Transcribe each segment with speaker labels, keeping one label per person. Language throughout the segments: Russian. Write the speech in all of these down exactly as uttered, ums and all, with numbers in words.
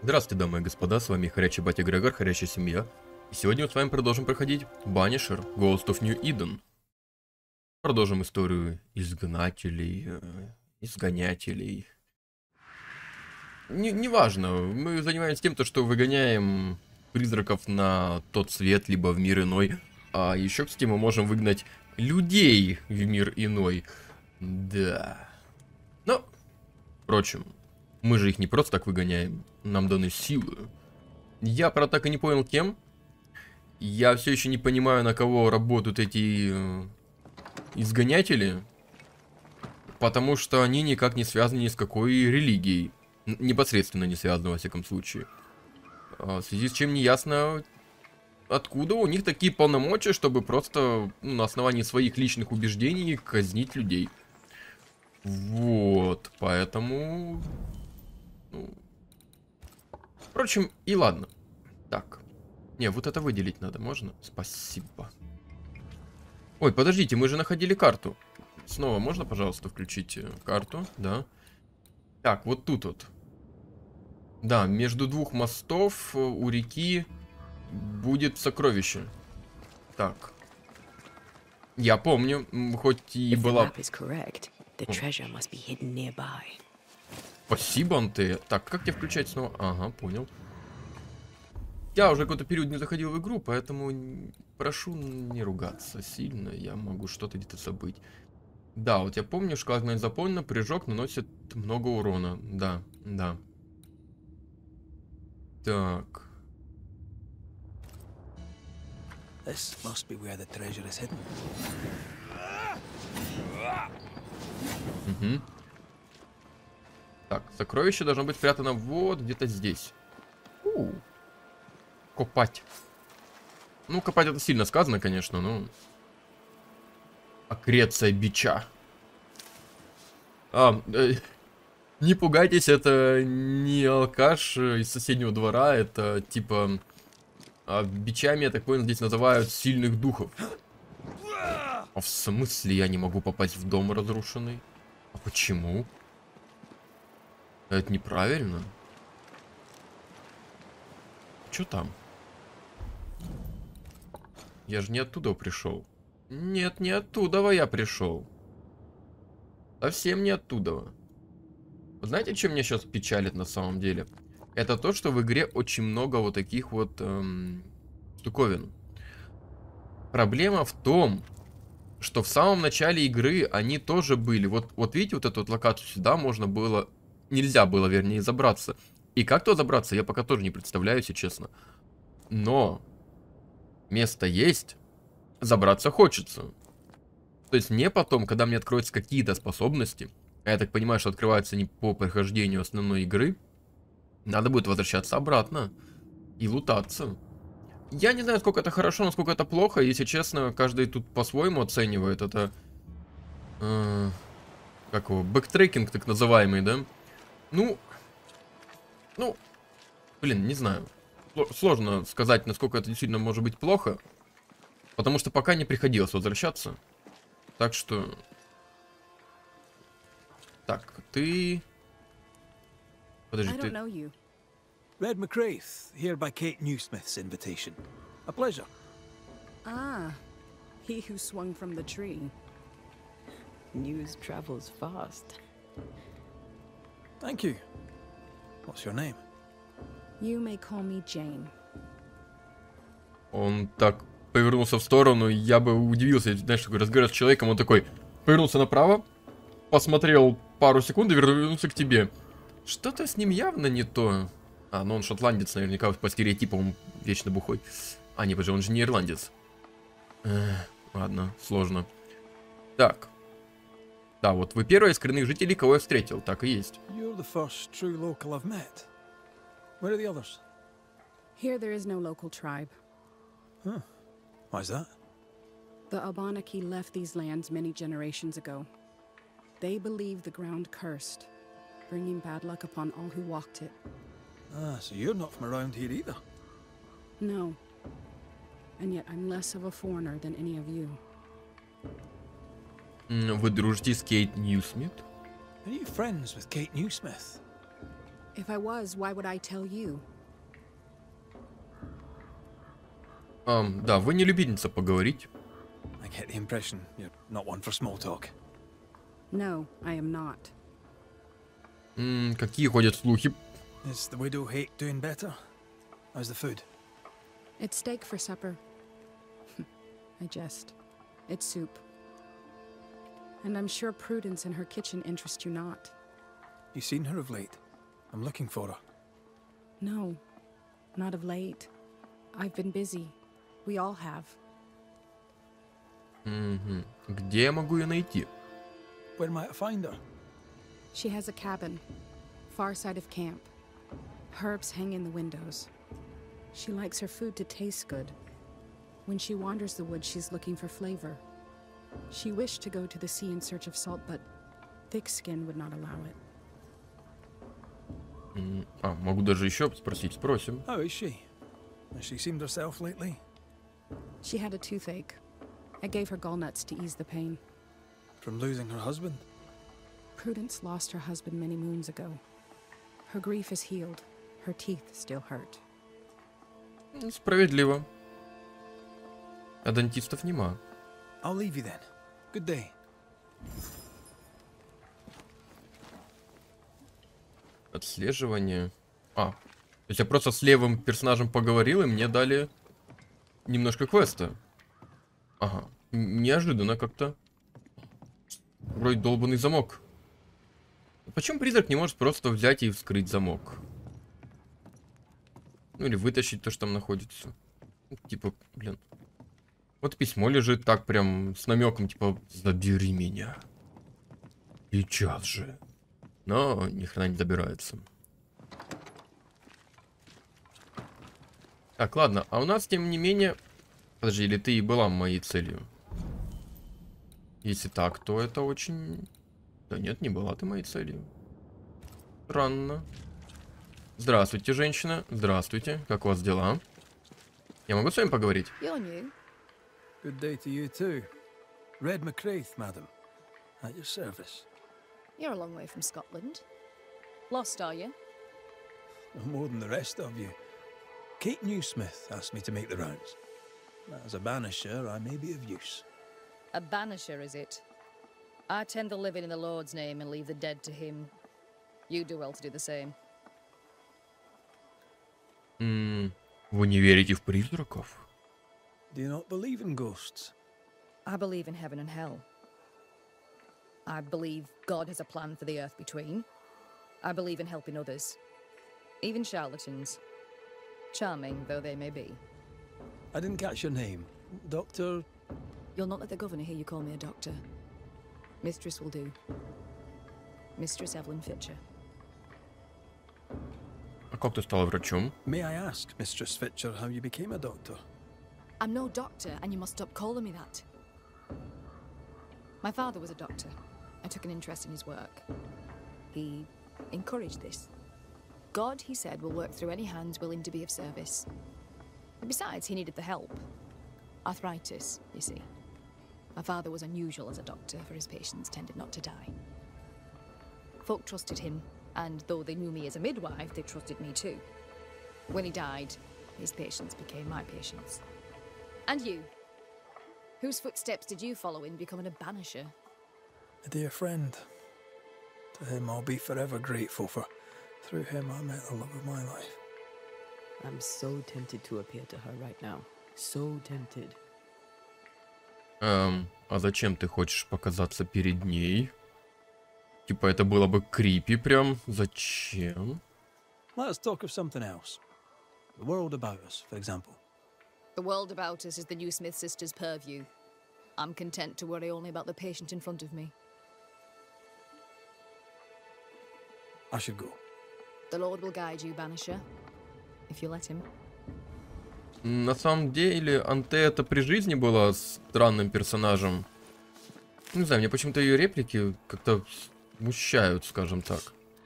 Speaker 1: Здравствуйте, дамы и господа, с вами Хорячий Батя Грегор, Хорячая Семья. И сегодня мы с вами продолжим проходить Банишер, Ghost of New Eden. Продолжим историю изгнателей, э, изгонятелей. Не, неважно, мы занимаемся тем, то, что выгоняем призраков на тот свет, либо в мир иной. А еще, кстати, мы можем выгнать людей в мир иной. Да. Но, впрочем, мы же их не просто так выгоняем, нам даны силы. Я, правда, так и не понял, кем. Я все еще не понимаю, на кого работают эти э, изгонятели. Потому что они никак не связаны ни с какой религией. Н непосредственно не связаны, во всяком случае. А, в связи с чем не ясно, откуда у них такие полномочия, чтобы просто ну, на основании своих личных убеждений казнить людей. Вот, поэтому... Ну... Впрочем, и ладно. Так. Не, вот это выделить надо, можно? Спасибо. Ой, подождите, мы же находили карту. Снова можно, пожалуйста, включить карту? Да. Так, вот тут вот. Да, между двух мостов у реки будет сокровище. Так. Я помню, хоть и была... Спасибо, Анте. Так, как тебе включать снова? Ага, понял. Я уже какой-то период не заходил в игру, поэтому прошу не ругаться сильно. Я могу что-то где-то забыть. Да, вот я помню, шкала заполнена, прыжок наносит много урона. Да, да. Так. Угу. Так, сокровище должно быть спрятано вот где-то здесь. У. Копать. Ну, копать это сильно сказано, конечно, но... Аккреция бича. А, э, не пугайтесь, это не алкаш из соседнего двора, это типа... А, бичами, я так понял, здесь называют сильных духов. А в смысле я не могу попасть в дом разрушенный? А почему? Это неправильно. Чё там? Я же не оттуда пришел. Нет, не оттуда я пришел. Совсем не оттуда. Вы знаете, что меня сейчас печалит на самом деле? Это то, что в игре очень много вот таких вот эм, штуковин. Проблема в том, что в самом начале игры они тоже были. Вот, вот видите, вот эту вот локацию сюда можно было... Нельзя было, вернее, забраться. И как туда забраться, я пока тоже не представляю, если честно. Но... Место есть, забраться хочется. То есть мне потом, когда мне откроются какие-то способности, а я так понимаю, что открываются не по прохождению основной игры, надо будет возвращаться обратно и лутаться. Я не знаю, сколько это хорошо, насколько это плохо. Если честно, каждый тут по-своему оценивает. Это... Э, как его? Бэктрекинг так называемый, да? Ну... Ну... Блин, не знаю. Сложно сказать, насколько это действительно может быть плохо. Потому что пока не приходилось возвращаться. Так что... Так, ты... Подожди, ты...
Speaker 2: Red McCraith, here by Kate Newsmith's invitation. A pleasure.
Speaker 3: Ah, he who swung from the tree. News travels fast.
Speaker 2: Thank you. What's your name?
Speaker 3: You may call me Jane.
Speaker 1: Он так повернулся в сторону, я бы удивился, знаешь, такой разговор с человеком, он такой повернулся направо, посмотрел пару секунд и вернулся к тебе. Что-то с ним явно не то. А, ну он шотландец, наверняка по стереотипам он вечно бухой. А, не, подожди, он же не ирландец. Эх, ладно, сложно. Так. Да, вот вы первый из коренных жителей, кого я встретил, так и есть.
Speaker 2: You're the first true local I've met. Where are the others?
Speaker 3: Here there is no local tribe.
Speaker 2: Huh. Why's that?
Speaker 3: The Abenaki left these lands many generations ago. They believe the ground cursed, bringing bad luck upon all who walked it.
Speaker 2: Ah, so you're not from around here either.
Speaker 3: No. And yet I'm less of a foreigner than any of you.
Speaker 1: Вы дружите с Кейт Ньюсмит?
Speaker 2: Are you friends with Kate Newsmith?
Speaker 3: If I was, why would I tell you?
Speaker 1: Um, да, вы не любительница поговорить.
Speaker 2: I get the impression you're not one for small talk.
Speaker 3: No, I am not.
Speaker 1: М, какие ходят слухи?
Speaker 2: Is the widow Hake doing better? How's the food?
Speaker 3: It's steak for supper. I jest. It's soup. And I'm sure Prudence and her kitchen interest you not.
Speaker 2: You seen her of late? I'm looking for her.
Speaker 3: No, not of late. I've been busy. We all have.
Speaker 1: Мгм. Где я могу ее найти?
Speaker 2: Where might I find her?
Speaker 3: She has a cabin, far side of camp. Herbs hang in the windows. She likes her food to taste good. When she wanders the woods, she's looking for flavor. She wished to go to the sea in search of salt, but thick skin would not allow it.
Speaker 1: М, А, могу даже еще спросить, спросим.
Speaker 2: How is she? Has she seemed herself lately?
Speaker 3: She had a toothache. I gave her gallnuts to ease the pain.
Speaker 2: From losing her husband?
Speaker 3: Prudence lost her husband many moons ago. Her grief is healed. Her teeth still hurt.
Speaker 1: М, Справедливо. А дантистов нема.
Speaker 2: I'll leave you then. Good day.
Speaker 1: Отслеживание. А, то есть я просто с левым персонажем поговорил, и мне дали немножко квеста. Ага, н- неожиданно как-то. Вроде долбанный замок. Почему призрак не может просто взять и вскрыть замок? Ну или вытащить то, что там находится. Ну, типа, блин. Вот письмо лежит так прям с намеком, типа, забери меня. Сейчас же. Но ни хрена не добирается. Так, ладно, а у нас, тем не менее... Подожди, или ты и была моей целью? Если так, то это очень... Да нет, не была ты моей целью. Странно. Здравствуйте, женщина. Здравствуйте. Как у вас дела? Я могу с вами поговорить?
Speaker 4: You're new.
Speaker 2: Good day to you too. Red McCraith, madam. At your service.
Speaker 4: You're a long way from Scotland. Lost, are you?
Speaker 2: No more than the rest of you. Kate Newsmith asked me to make the rounds. As a banisher, I may be of use.
Speaker 4: A banisher, is it? I tend the living in the Lord's name and leave the dead to him. You do well to do the same.
Speaker 1: М, Вы не верите в призраков?
Speaker 2: Do you not believe in ghosts?
Speaker 4: I believe in heaven and hell. I believe God has a plan for the earth between. I believe in helping others. Even charlatans. Charming though they may be.
Speaker 2: I didn't catch your name. Doctor...
Speaker 4: You'll not let the governor hear you call me a doctor. Mistress will do. Mistress Evelyn Fitcher.
Speaker 1: А как ты стала врачом?
Speaker 2: May I ask, Mistress Fitcher, how you became a doctor?
Speaker 4: I'm no doctor, and you must stop calling me that. My father was a doctor. I took an interest in his work. He encouraged this. God, he said, will work through any hands willing to be of service. And besides, he needed the help. Arthritis, you see. My father was unusual as a doctor, for his patients tended not to die. Folk trusted him, and though they knew me as a midwife, they trusted me too. When he died, his patients became my patients. And you? Whose footsteps did you follow in becoming a banisher?
Speaker 2: A dear friend. To him I'll be forever grateful, for through him I met the love of my life.
Speaker 5: I'm so tempted to appear to her right now. So tempted.
Speaker 1: Эм, а зачем ты хочешь показаться перед ней? Типа это было бы крипи прям. Зачем?
Speaker 2: Let's talk of something else. The world about us, for example.
Speaker 4: The world about us is the Newsmith sisters' purview. I'm content to worry only about the patient in front of me.
Speaker 2: I should go.
Speaker 4: The Lord will guide you, Banisher, if you let him.
Speaker 1: На самом деле, Анте это при жизни была странным персонажем. Не знаю, мне почему-то ее реплики как-то смущают, скажем так.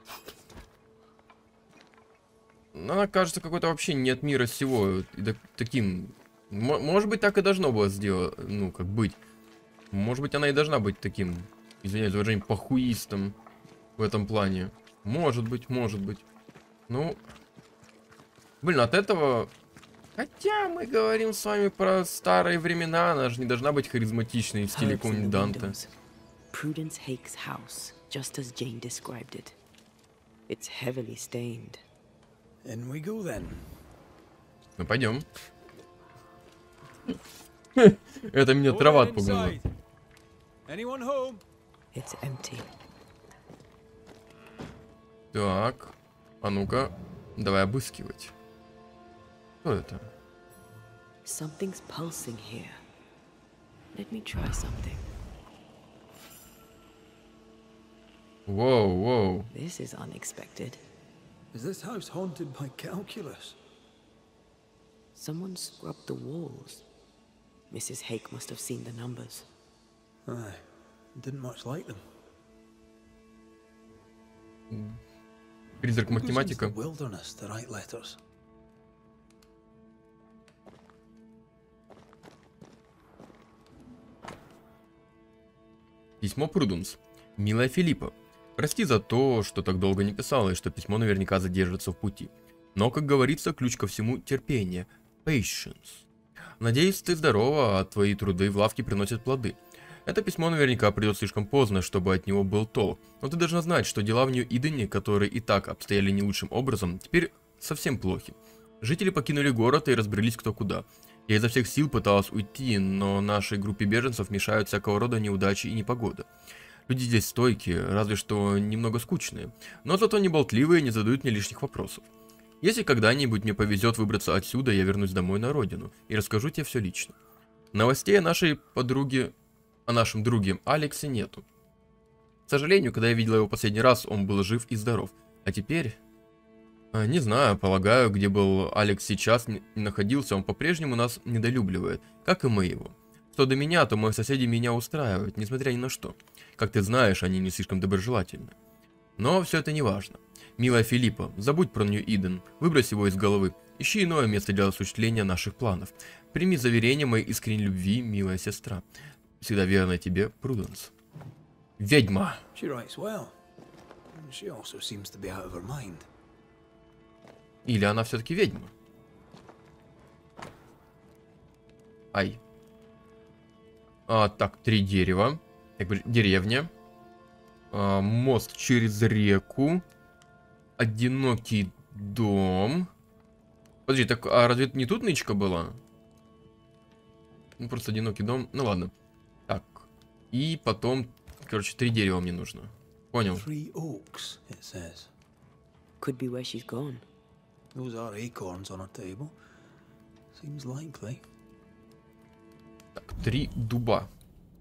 Speaker 1: Она кажется какой-то вообще не от мира сего. И так- таким... мо- Может быть, так и должно было сделать, ну, как быть. Может быть, она и должна быть таким, извиняюсь за выражение, похуистом в этом плане. Может быть, может быть. Ну, блин, от этого... Хотя мы говорим с вами про старые времена, она же не должна быть харизматичной в стиле какого-нибудь Данте.
Speaker 5: Prudence Hake's house, just as Jane described it. It's heavily stained.
Speaker 2: In we go then.
Speaker 1: Ну, пойдем. Это меня трава отпугнула.
Speaker 2: Anyone home?
Speaker 5: It's empty.
Speaker 1: Так, а ну-ка, давай обыскивать. Что это?
Speaker 5: Something's pulsing here. Let me try something.
Speaker 1: Воу, воу.
Speaker 5: This is unexpected.
Speaker 2: Is this house haunted by calculus?
Speaker 5: Someone scrubbed the walls. Missus Hake must have seen the numbers.
Speaker 2: Aye, didn't much like them.
Speaker 1: Призрак
Speaker 2: Who goes into
Speaker 1: математика.
Speaker 2: the wilderness to write letters?
Speaker 1: Письмо Пруденс. Милая Филиппа, прости за то, что так долго не писала, и что письмо наверняка задержится в пути. Но, как говорится, ключ ко всему — терпение. Patience. Надеюсь, ты здорова, а твои труды в лавке приносят плоды. Это письмо наверняка придет слишком поздно, чтобы от него был толк. Но ты должна знать, что дела в Нью-Идене, которые и так обстояли не лучшим образом, теперь совсем плохи. Жители покинули город и разбрелись кто куда. Я изо всех сил пыталась уйти, но нашей группе беженцев мешают всякого рода неудачи и непогода. Люди здесь стойкие, разве что немного скучные, но зато не болтливые и не задают мне лишних вопросов. Если когда-нибудь мне повезет выбраться отсюда, я вернусь домой на родину и расскажу тебе все лично. Новостей о нашей подруге, о нашем друге Алексе нету. К сожалению, когда я видела его последний раз, он был жив и здоров. А теперь... Не знаю, полагаю, где был Алекс сейчас, не находился, он по-прежнему нас недолюбливает, как и мы его. Что до меня, то мои соседи меня устраивают, несмотря ни на что. Как ты знаешь, они не слишком доброжелательны. Но все это не важно. Милая Филиппа, забудь про Нью-Иден, выбрось его из головы, ищи иное место для осуществления наших планов. Прими заверение моей искренней любви, милая сестра. Всегда верная тебе, Пруденс. Ведьма.
Speaker 2: She writes well. She also seems to be out of her mind.
Speaker 1: Или она все-таки ведьма? Ай. А, так, три дерева. Так, деревня. А, мост через реку. Одинокий дом. Подожди, так, а разве это не тут нычка была? Ну, просто одинокий дом. Ну, ладно. Так. И потом, короче, три дерева мне нужно. Понял.
Speaker 2: Three oaks, it says.
Speaker 5: Could be where she's gone.
Speaker 2: Those are acorns on a table. Seems likely.
Speaker 1: Так, три дуба.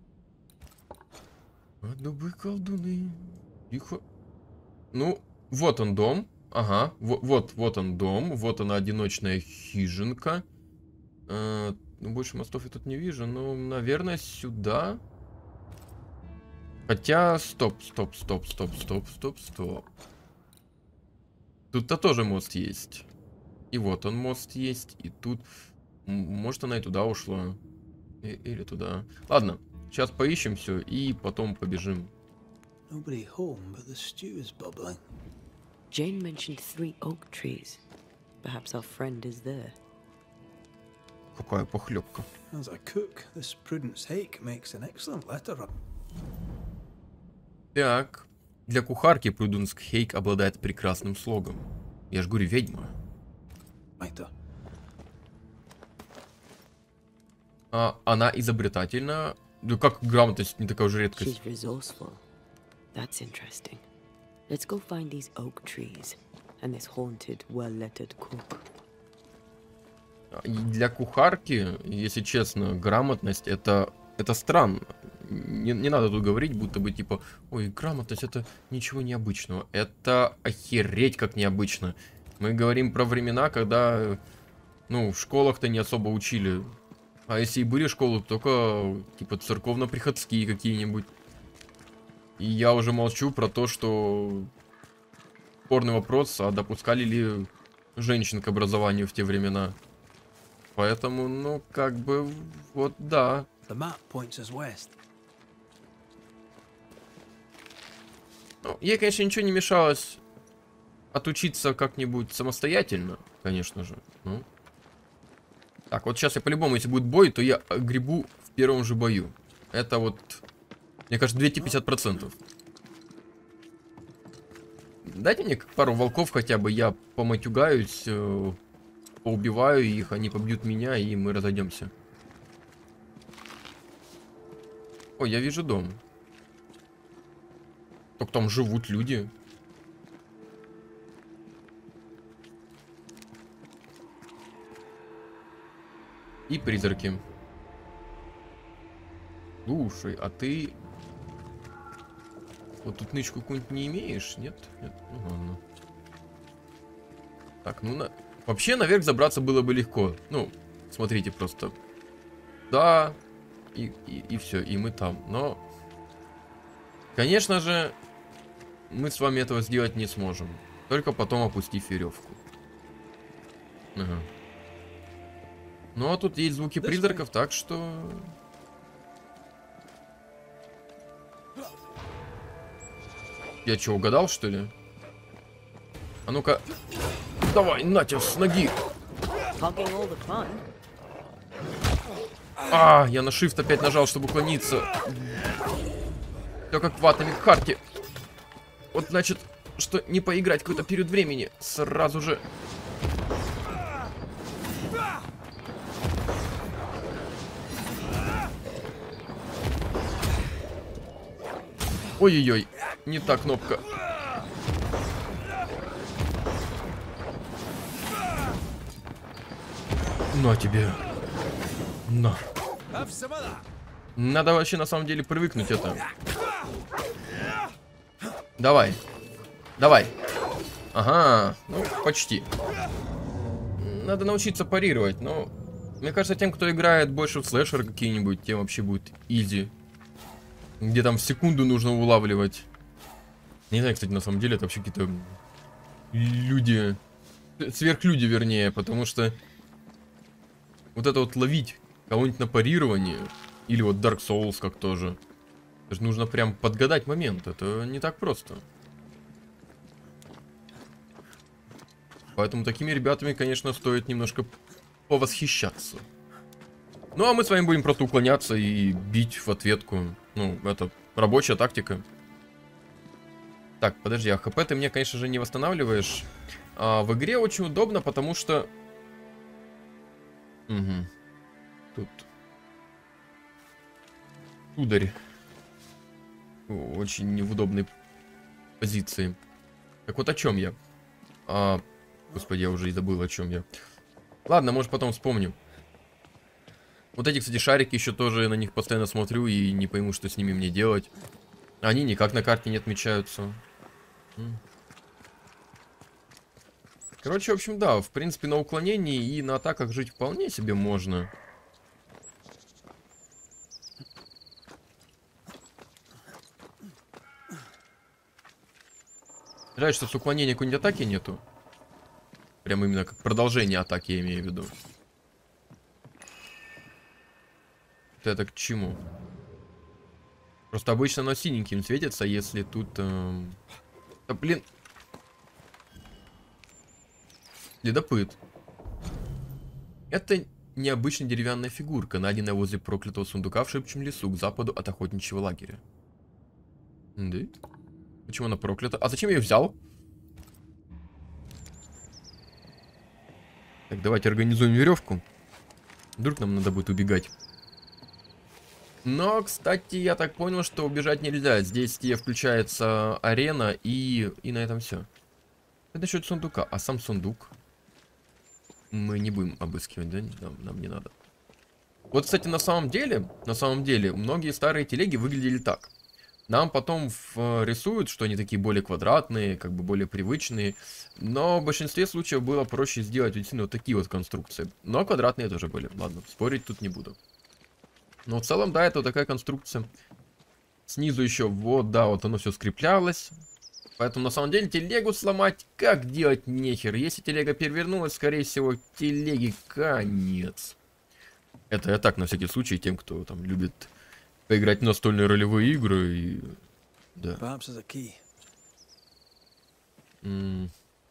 Speaker 1: А дубы колдуны. Тихо. Ну, вот он дом. Ага, вот, вот, вот он дом. Вот она одиночная хижинка. А, ну, больше мостов я тут не вижу. Ну, наверное, сюда. Хотя, стоп, стоп, стоп, стоп, стоп, стоп, стоп. Тут-то тоже мост есть. И вот он мост есть. И тут... Может, она и туда ушла. И, или туда. Ладно. Сейчас поищем все и потом побежим.
Speaker 2: Nobody home, but the stew is bubbling.
Speaker 5: Jane mentioned three oak trees. Perhaps our friend is there.
Speaker 1: Какая похлебка.
Speaker 2: As a cook, this Prudence Hake makes an excellent letterer.
Speaker 1: Так. Для кухарки Пруденс Хейк обладает прекрасным слогом. Я ж говорю, ведьма.
Speaker 2: Writer.
Speaker 1: А она изобретательна. Да как грамотность не такая уже редкость.
Speaker 5: She's resourceful. That's interesting. Let's go find these oak trees and this haunted, well-lettered cook.
Speaker 1: И для кухарки, если честно, грамотность это, это странно. Не, не надо тут говорить, будто бы типа, ой, грамотность это ничего необычного. Это охереть как необычно. Мы говорим про времена, когда, ну, в школах-то не особо учили. А если и были школы, только типа церковно-приходские какие-нибудь. И я уже молчу про то, что спорный вопрос, а допускали ли женщин к образованию в те времена. Поэтому, ну, как бы, вот да.
Speaker 2: The map points us west.
Speaker 1: Ну, ей, конечно, ничего не мешалось отучиться как-нибудь самостоятельно, конечно же. Ну. Так, вот сейчас я по-любому, если будет бой, то я гребу в первом же бою. Это вот, мне кажется, двести пятьдесят процентов. Дайте мне пару волков хотя бы, я поматюгаюсь, э, поубиваю их, они побьют меня, и мы разойдемся. Ой, я вижу дом. Только там живут люди. И призраки. Слушай, а ты... Вот тут нычку какую-нибудь не имеешь? Нет? Нет? Ну ладно. Так, ну на... Вообще наверх забраться было бы легко. Ну, смотрите просто. Да. И, и, и все, и мы там. Но... Конечно же, мы с вами этого сделать не сможем. Только потом опустив веревку. Ага. Ну, а тут есть звуки призраков, так что... Я что, угадал, что ли? А ну-ка. Давай, натя, с ноги. А, я на shift опять нажал, чтобы уклониться. Все как в Atomic Heart. Вот значит, что не поиграть какой-то период времени. Сразу же... Ой-ой-ой, не та кнопка. На тебе. На. Надо вообще на самом деле привыкнуть это. Давай. Давай. Ага, ну почти. Надо научиться парировать, но... Мне кажется, тем, кто играет больше в слэшеры какие-нибудь, тем вообще будет изи. Где там в секунду нужно улавливать. Не знаю, кстати, на самом деле это вообще какие-то люди, сверхлюди, вернее, потому что вот это вот ловить кого-нибудь на парирование, или вот Dark Souls как тоже, это же нужно прям подгадать момент, это не так просто. Поэтому такими ребятами, конечно, стоит немножко повосхищаться. Ну, а мы с вами будем просто уклоняться и бить в ответку. Ну, это рабочая тактика. Так, подожди, а хп ты мне, конечно же, не восстанавливаешь. А в игре очень удобно, потому что... Угу. Тут... Ударь. Очень неудобной позиции. Так вот о чем я? А... Господи, я уже и забыл, о чем я. Ладно, может потом вспомню. Вот эти, кстати, шарики еще тоже, на них постоянно смотрю и не пойму, что с ними мне делать. Они никак на карте не отмечаются. Короче, в общем, да, в принципе, на уклонении и на атаках жить вполне себе можно. Жаль, что с уклонения какой-нибудь атаки нету. Прям именно как продолжение атаки, я имею в виду. Это к чему? Просто обычно оно синеньким светится, если тут... Эм... Да, блин. Следопыт. Это необычная деревянная фигурка, найденная возле проклятого сундука в шепчем лесу к западу от охотничьего лагеря. Да? Почему она проклята? А зачем я ее взял? Так, давайте организуем веревку. Вдруг нам надо будет убегать. Но, кстати, я так понял, что убежать нельзя. Здесь тебе включается арена, и, и на этом все. Это насчет сундука. А сам сундук мы не будем обыскивать, да? Нам, нам не надо. Вот, кстати, на самом деле, на самом деле, многие старые телеги выглядели так. Нам потом в, рисуют, что они такие более квадратные, как бы более привычные. Но в большинстве случаев было проще сделать действительно вот такие вот конструкции. Но квадратные тоже были. Ладно, спорить тут не буду. Но в целом, да, это вот такая конструкция. Снизу еще, вот, да, вот оно все скреплялось. Поэтому, на самом деле, телегу сломать как делать нехер. Если телега перевернулась, скорее всего, телеге конец. Это я так, на всякий случай, тем, кто там любит поиграть в настольные ролевые игры. И... Да. М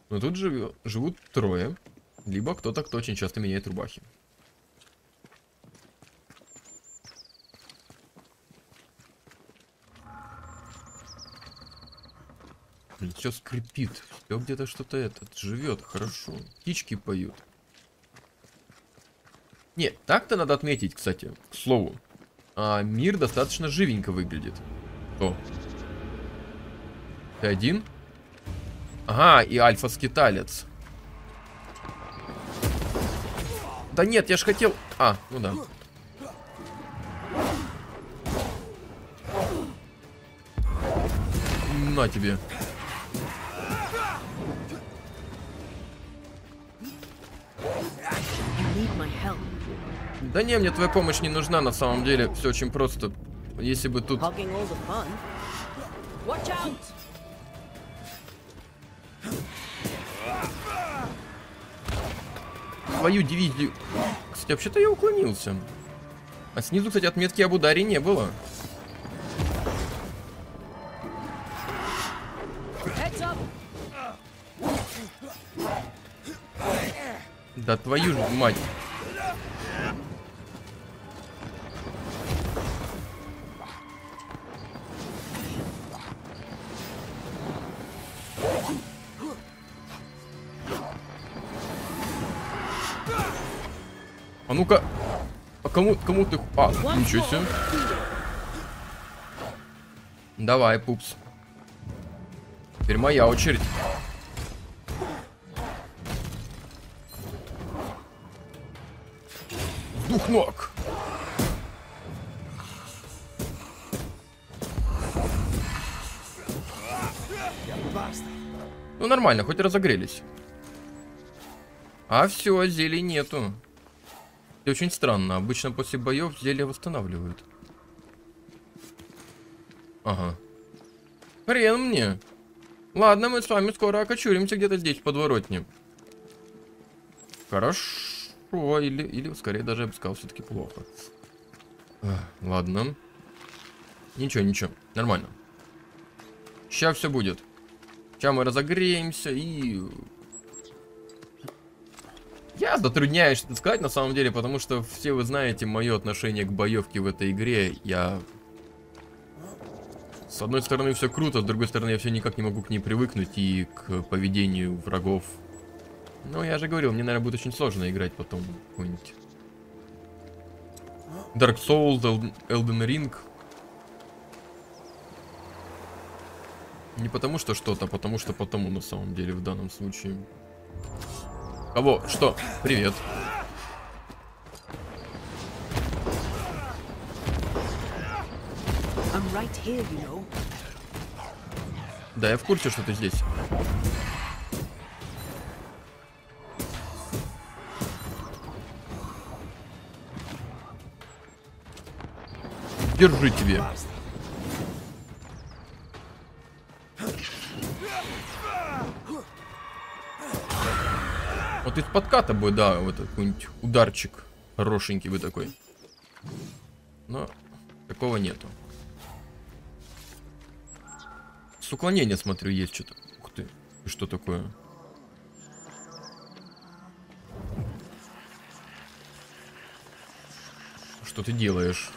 Speaker 1: Но тут живет, живут трое. Либо кто-то, кто очень часто меняет рубахи. Все скрипит. Все где-то что-то этот живет. Хорошо. Птички поют. Нет, так-то надо отметить, кстати, к слову. А, мир достаточно живенько выглядит. О. Ты один? Ага, и альфа-скиталец. Да нет, я ж хотел... А, ну да. На тебе. Да не, мне твоя помощь не нужна на самом деле. Все очень просто. Если бы тут... Твою дивизию... Кстати, вообще-то я уклонился. А снизу, кстати, отметки об ударе не было. Да твою же мать. А ну-ка. А кому, кому ты... А, ничего себе. Давай, пупс. Теперь моя очередь. Дух ног. Ну нормально, хоть разогрелись. А все, зелий нету. Это очень странно. Обычно после боев зелья восстанавливают. Ага. Хрен мне. Ладно, мы с вами скоро окочуримся где-то здесь, в подворотне. Хорошо. Или, или скорее даже я бы сказал, все-таки плохо. Ах, ладно. Ничего, ничего. Нормально. Сейчас все будет. Сейчас мы разогреемся и... Я затрудняюсь что-то сказать на самом деле, потому что все вы знаете мое отношение к боевке в этой игре. Я... С одной стороны все круто, с другой стороны я все никак не могу к ней привыкнуть и к поведению врагов. Но я же говорил, мне, наверное, будет очень сложно играть потом какой-нибудь Dark Souls, Elden Ring. Не потому что что-то, а потому что потому на самом деле в данном случае. Кого? Что? Привет.
Speaker 5: Right here, you know.
Speaker 1: Да, я в курсе, что ты здесь. Держи тебе. Вот из подката бы, да, вот какой-нибудь ударчик хорошенький бы такой. Но такого нету. С уклонения, смотрю, есть что-то. Ух ты. И что такое? Что ты делаешь?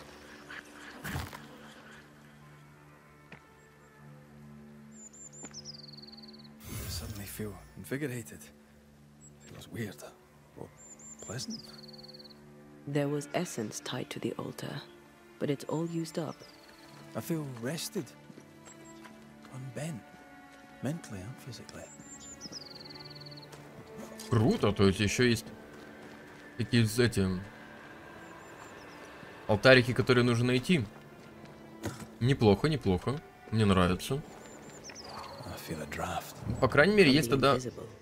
Speaker 2: Suddenly feel invigorated. Feels weird or pleasant.
Speaker 5: There was essence tied to the altar, but it's all used up.
Speaker 2: I feel rested. Unbent, mentally and physically.
Speaker 1: Круто, то есть еще есть такие эти алтарики, которые нужно найти. Неплохо, неплохо. Мне нравится. По крайней мере, есть тогда...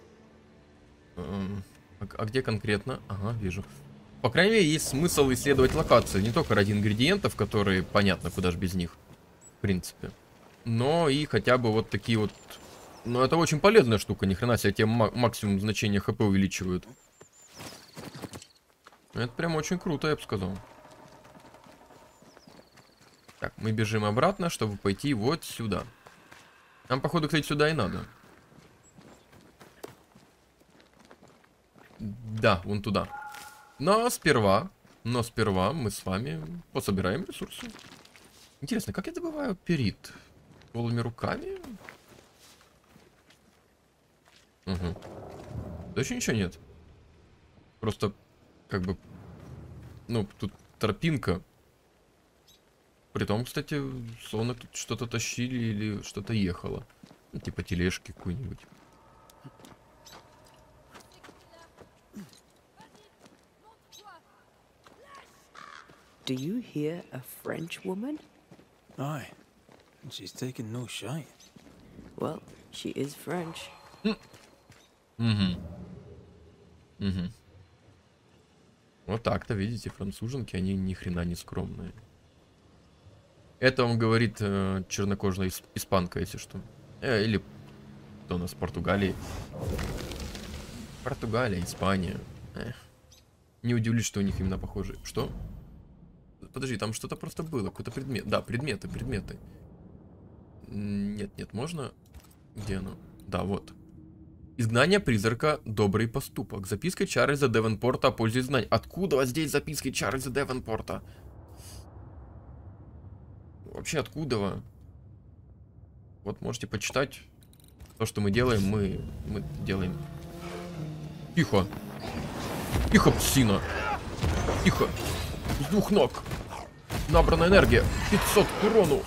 Speaker 1: Эм, а, а где конкретно? Ага, вижу. По крайней мере, есть смысл исследовать локации. Не только ради ингредиентов, которые понятно, куда же без них. В принципе. Но и хотя бы вот такие вот... Ну, это очень полезная штука. Ни хрена себе, тебе максимум значения хп увеличивают. Это прям очень круто, я бы сказал. Так, мы бежим обратно, чтобы пойти вот сюда. Нам, походу, кстати, сюда и надо. Да, вон туда. Но сперва, но сперва мы с вами пособираем ресурсы. Интересно, как я добываю перит? Голыми руками? Угу. Точно ничего нет? Просто, как бы, ну, тут тропинка. Притом, кстати, словно тут что-то тащили или что-то ехало. Ну, типа тележки какой-нибудь.
Speaker 5: Do you hear a French woman?
Speaker 2: Aye, and she's taking no shite.
Speaker 5: Well, she is French.
Speaker 1: Угу. Угу. Вот так-то, видите, француженки, они ни хрена не скромные. Это он говорит э, чернокожая исп испанка, если что. Э, или кто у нас, Португалии. Португалия, Испания. Эх. Не удивлюсь, что у них именно похожи. Что? Подожди, там что-то просто было, какой-то предмет. Да, предметы, предметы. Нет, нет, можно? Где оно? Да, вот. Изгнание призрака, добрый поступок. Записка Чарльза Девенпорта о пользе изгнания. Откуда здесь записки Чарльза Девенпорта? Вообще откуда? Вот можете почитать. То, что мы делаем, мы, мы делаем. Тихо. Тихо, псина. Тихо. С двух ног. Набрана энергия. пятьсот к урону.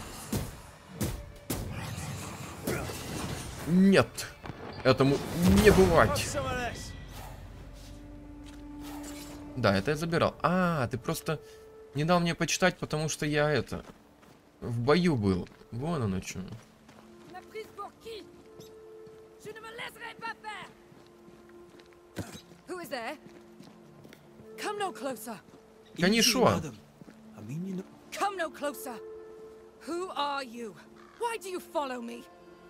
Speaker 1: Нет. Этому не бывать. Да, это я забирал. А, ты просто не дал мне почитать, потому что я это... В бою был. Вон оно что. Конечно.
Speaker 3: Come no closer. Who are you? Why do you follow me?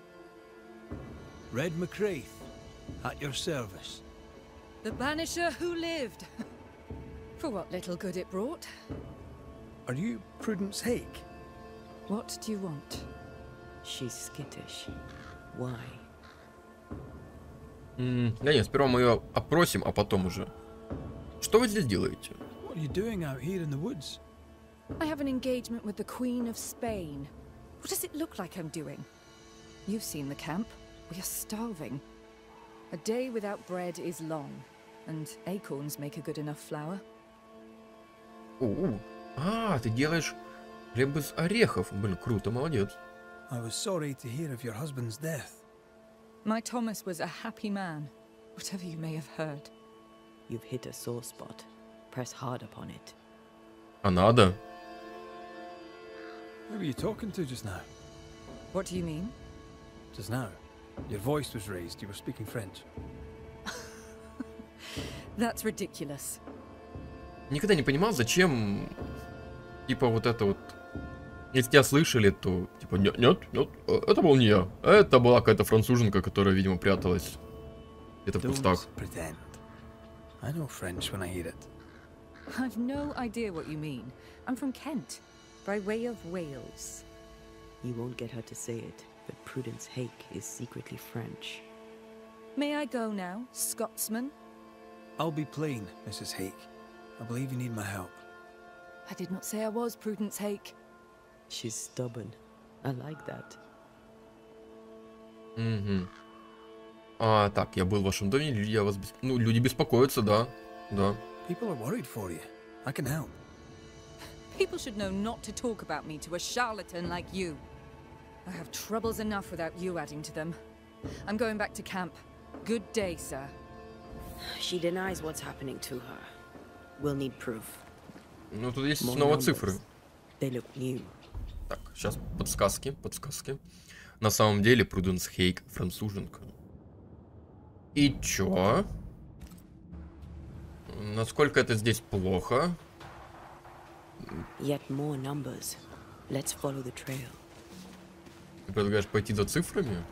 Speaker 2: Red McCraith, at your service.
Speaker 3: The banisher who lived. For what little good it brought.
Speaker 2: Are you Prudence Hake?
Speaker 3: What do you want?
Speaker 5: She's skittish. Why?
Speaker 1: М, Да нет, сперва мы ее опросим, а потом уже. Что вы здесь делаете?
Speaker 2: What are you doing out here in the woods?
Speaker 3: I have an engagement with the Queen of Spain. What does it look like I'm doing? You've seen the camp. We are starving. A day without bread is long, and acorns make a good enough flour.
Speaker 1: О, а, ты делаешь хлеб из орехов. Блин, круто, молодец.
Speaker 2: I was sorry to hear of your husband's death.
Speaker 3: My Thomas was a happy man, whatever you may have heard.
Speaker 5: You've hit a sore spot. Press hard upon it.
Speaker 1: А надо?
Speaker 2: Who were you talking to just now?
Speaker 3: What do you mean?
Speaker 2: Just now. Your voice was raised. You were speaking French.
Speaker 3: That's ridiculous.
Speaker 1: Никогда не понимал, зачем, типа, вот это вот... Если тебя слышали, то, типа, нет, нет, нет, это был не я. Это была какая-то француженка, которая, видимо, пряталась где-то в кустах.
Speaker 2: Don't pretend. I know French when I hear it.
Speaker 3: I've no idea what you mean. I'm from Kent, by way of Wales.
Speaker 5: You won't get her to say it, but Prudence Hake is secretly French.
Speaker 3: May I go now, Scotsman?
Speaker 2: I'll be plain, Missus Hake. I believe you need my help.
Speaker 3: I did not say I was Prudence Hake.
Speaker 5: She's stubborn. I like that.
Speaker 1: Угу. А, так, я был в вашем доме, люди, я вас бес... ну, люди беспокоятся, да, да.
Speaker 2: People are worried for you. I can help.
Speaker 3: People should know not to talk about me to a charlatan like you. I have troubles enough without you adding to them. I'm going back to camp. Good day, sir.
Speaker 5: She denies what's happening to her. We'll need proof.
Speaker 1: Ну, тут есть
Speaker 5: More
Speaker 1: снова
Speaker 5: numbers.
Speaker 1: цифры.
Speaker 5: They look new.
Speaker 1: Так, сейчас подсказки, подсказки. На самом деле, Пруденс Хейк француженка. И чё? Насколько это здесь плохо?
Speaker 5: Yet more numbers. Let's follow the trail.
Speaker 1: Ты предлагаешь пойти за цифрами?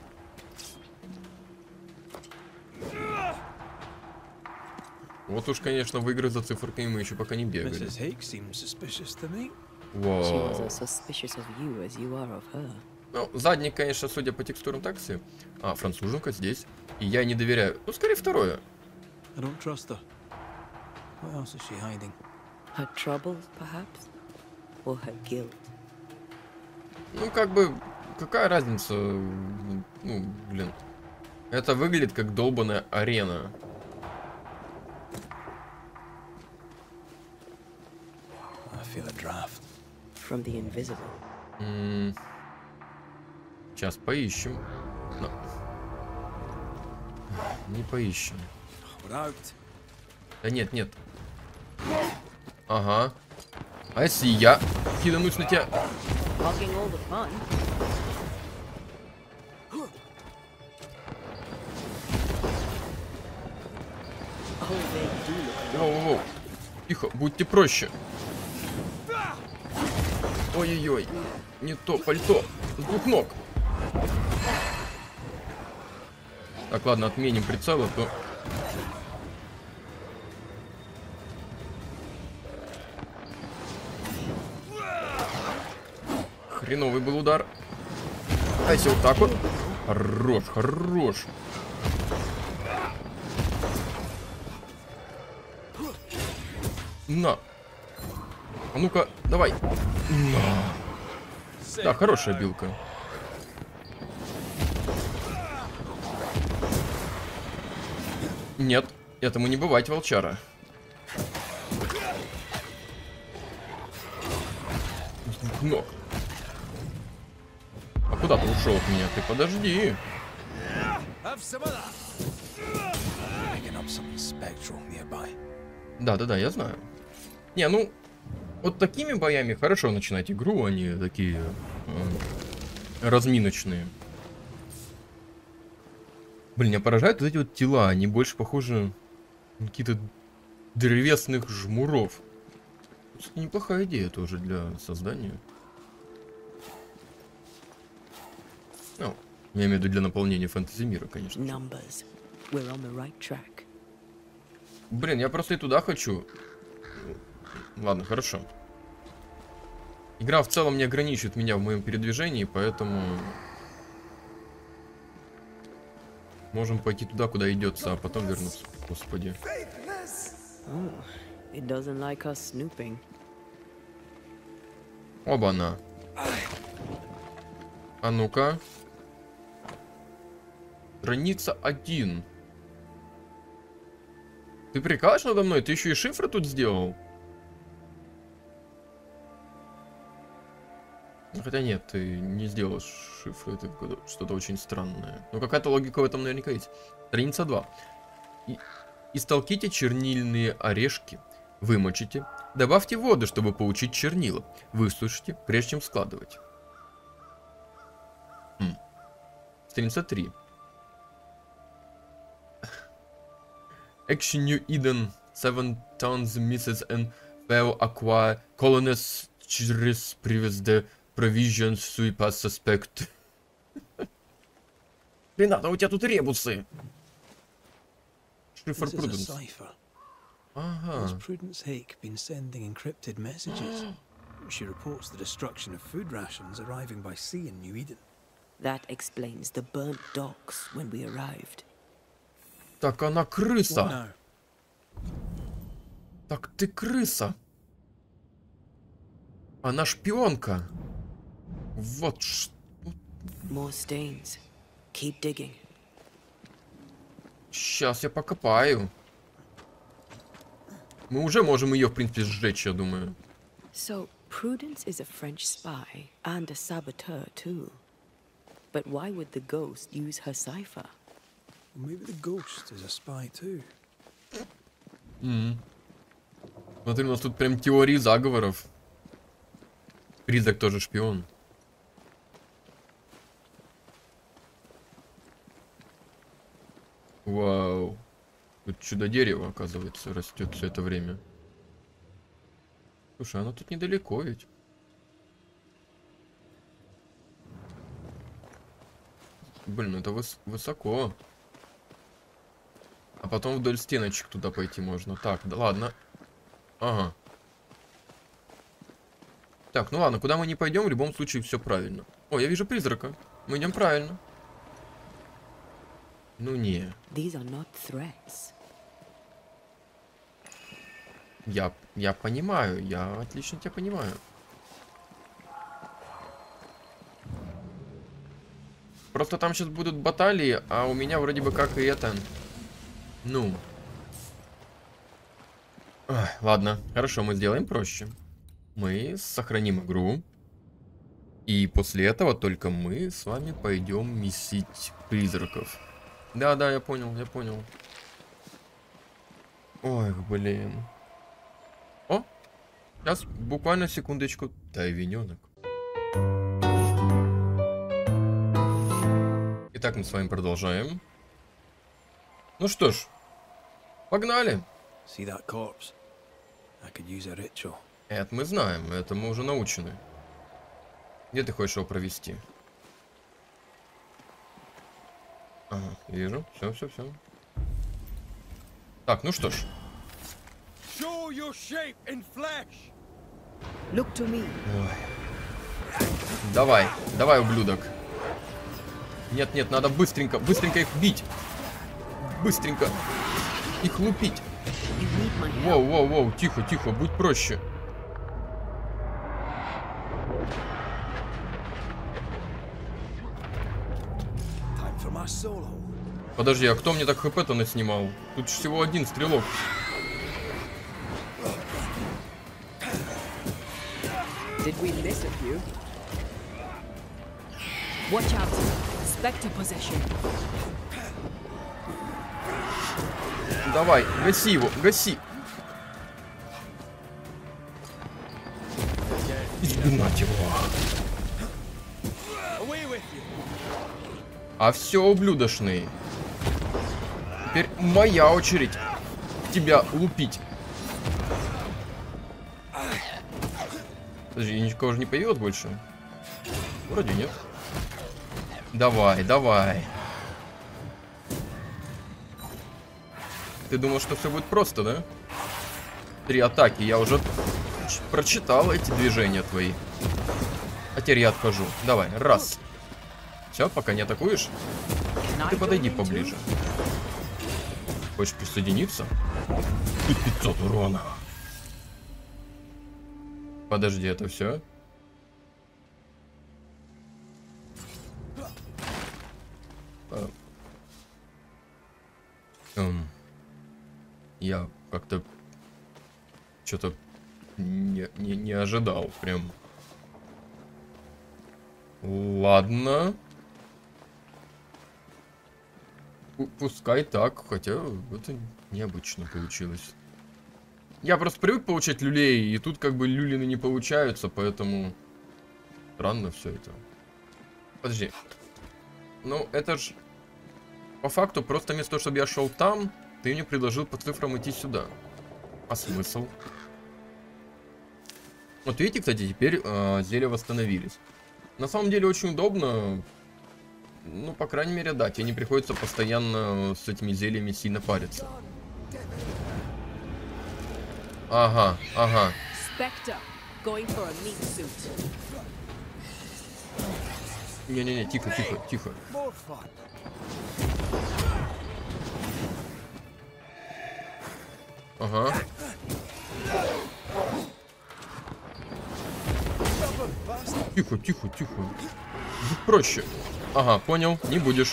Speaker 1: Вот уж, конечно, в игры за циферками мы еще пока не бегали.
Speaker 2: Missus Hake seems suspicious to me.
Speaker 5: She was
Speaker 1: Вау.
Speaker 5: as suspicious of you as you are of her.
Speaker 1: Ну, задник, конечно, судя по текстурам такси. А, француженка здесь. И я не доверяю. Ну, скорее второе.
Speaker 2: I don't trust her. What else is she hiding?
Speaker 5: Her troubles, perhaps? Or her guilt?
Speaker 1: Ну, как бы, какая разница? Ну, блин. Это выглядит как долбаная арена.
Speaker 2: I feel a draft.
Speaker 5: From the invisible.
Speaker 1: М-м. Сейчас поищем. Но... Не поищем.
Speaker 2: We're out.
Speaker 1: Да нет, нет. Ага. А если я киданусь на тебя?
Speaker 5: Mocking all the fun. Oh, they do look.
Speaker 1: Воу-воу-воу. Тихо, будьте проще. Ой-ой-ой. Не то пальто. С двух ног. Так, ладно, отменим прицел, а то... Хреновый был удар. Дайте вот так вот. Хорош, хорош. На. А ну-ка, давай. На. Да, хорошая билка. Нет, этому не бывать, волчара. Ног. А куда ты ушел от меня? Ты подожди. Да, да, да, я знаю. Не, ну, вот такими боями хорошо начинать игру, они такие э, разминочные. Блин, меня поражают вот эти вот тела, они больше похожи на какие-то древесных жмуров. Это неплохая идея тоже для создания. Ну, я имею в виду для наполнения фэнтези мира, конечно.
Speaker 5: Numbers. We're on the right track.
Speaker 1: Блин, я просто и туда хочу. Ладно, хорошо. Игра в целом не ограничивает меня в моем передвижении, поэтому... Можем пойти туда, куда идется, а потом вернуться. Господи.
Speaker 5: Oh, it doesn't like us snooping.
Speaker 1: Оба-на. А ну-ка. Страница один. Ты прикалываешься надо мной? Ты еще и шифры тут сделал? Хотя нет, ты не сделал шифры, это что-то очень странное. Но какая-то логика в этом наверняка есть. Страница два. И, истолките чернильные орешки, вымочите, добавьте воду, чтобы получить чернила, высушите, прежде чем складывать. Хм. Страница три. Action New Eden, seven tons misses and fail acquire colonists через previous the provisions sweep suspect. Рената, у тебя тут ребусы. Шифр Пруденс. Ага.
Speaker 2: Has Prudence Hake been sending encrypted messages? She reports the destruction of food rations arriving by sea in New Eden.
Speaker 5: That explains the burnt docks when we arrived.
Speaker 1: Так она крыса.
Speaker 2: What now?
Speaker 1: Так ты крыса. Она шпионка. Вот что.
Speaker 5: More stains. Keep digging.
Speaker 1: Сейчас я покопаю. Мы уже можем ее, в принципе, сжечь, я думаю.
Speaker 5: So, Prudence is a French spy and a saboteur too. But why would the ghost use her cipher?
Speaker 2: Maybe the ghost is a spy too.
Speaker 1: Mm-hmm. Смотри, у нас тут прям теории заговоров. Призрак тоже шпион. Вау. Тут чудо-дерево, оказывается, растет все это время. Слушай, оно тут недалеко ведь. Блин, это выс высоко. А потом вдоль стеночек туда пойти можно. Так, да ладно. Ага. Так, ну ладно, куда мы не пойдем, в любом случае все правильно. О, я вижу призрака. Мы идем правильно. Ну не.
Speaker 5: These are not threats.
Speaker 1: Я, я понимаю, я отлично тебя понимаю. Просто там сейчас будут баталии, а у меня вроде бы как и это... Ну... Ах, ладно, хорошо, мы сделаем проще. Мы сохраним игру. И после этого только мы с вами пойдем месить призраков. Да-да, я понял, я понял. Ой, блин. О, сейчас, буквально секундочку. Тайвененок. Итак, мы с вами продолжаем. Ну что ж, погнали.
Speaker 2: See that corpse? I could use a ritual.
Speaker 1: Это мы знаем, это мы уже научены. Где ты хочешь его провести? Ага, вижу. Все, все, все. Так, ну что ж.
Speaker 2: Show your shape in flesh.
Speaker 5: Look to me.
Speaker 1: Ой. Давай, давай, ублюдок. Нет, нет, надо быстренько, быстренько их бить. Быстренько их лупить. Воу, воу, воу, тихо, тихо, будь проще.
Speaker 2: Time for my solo.
Speaker 1: Подожди, а кто мне так хп-то наснимал? Тут всего один стрелок.
Speaker 5: Did we miss a few?
Speaker 4: Watch out. Spectre possession.
Speaker 1: Давай, гаси его, гаси. Изгнать его. А все, ублюдочный. Теперь моя очередь тебя лупить. Подожди, никого же не появилось больше? Вроде нет. Давай, давай. Ты думал, что все будет просто, да? Три атаки. Я уже прочитал эти движения твои. А теперь я отхожу. Давай, раз. Все, пока не атакуешь, ты подойди поближе. Хочешь присоединиться? И пятьсот урона. Подожди, это все? А... Эм... Я как-то что-то не, не, не ожидал прям. Ладно. Пускай так, хотя это необычно получилось. Я просто привык получать люлей, и тут как бы люлины не получаются, поэтому странно все это. Подожди. Ну, это ж по факту просто вместо того, чтобы я шел там, ты мне предложил по цифрам идти сюда. А смысл? Вот видите, кстати, теперь э, зелья восстановились. На самом деле очень удобно. Ну, по крайней мере, да, тебе не приходится постоянно с этими зельями сильно париться. Ага, ага. Не-не-не, тихо, тихо, тихо. Ага. Тихо, тихо, тихо. Будь проще. Ага, понял, не будешь.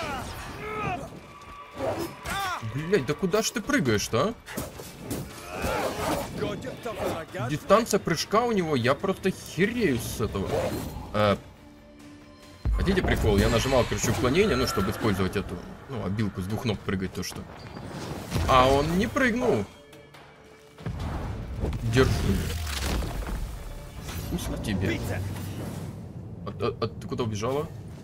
Speaker 1: Блять, да куда ж ты прыгаешь-то, а? Дистанция прыжка у него, я просто херею с этого. Э, хотите прикол? Я нажимал крючок уклонения, ну, чтобы использовать эту, ну, обилку с двух ног прыгать, то что. А он не прыгнул. Держи. Вкусно тебе. А, а, а ты куда убежала?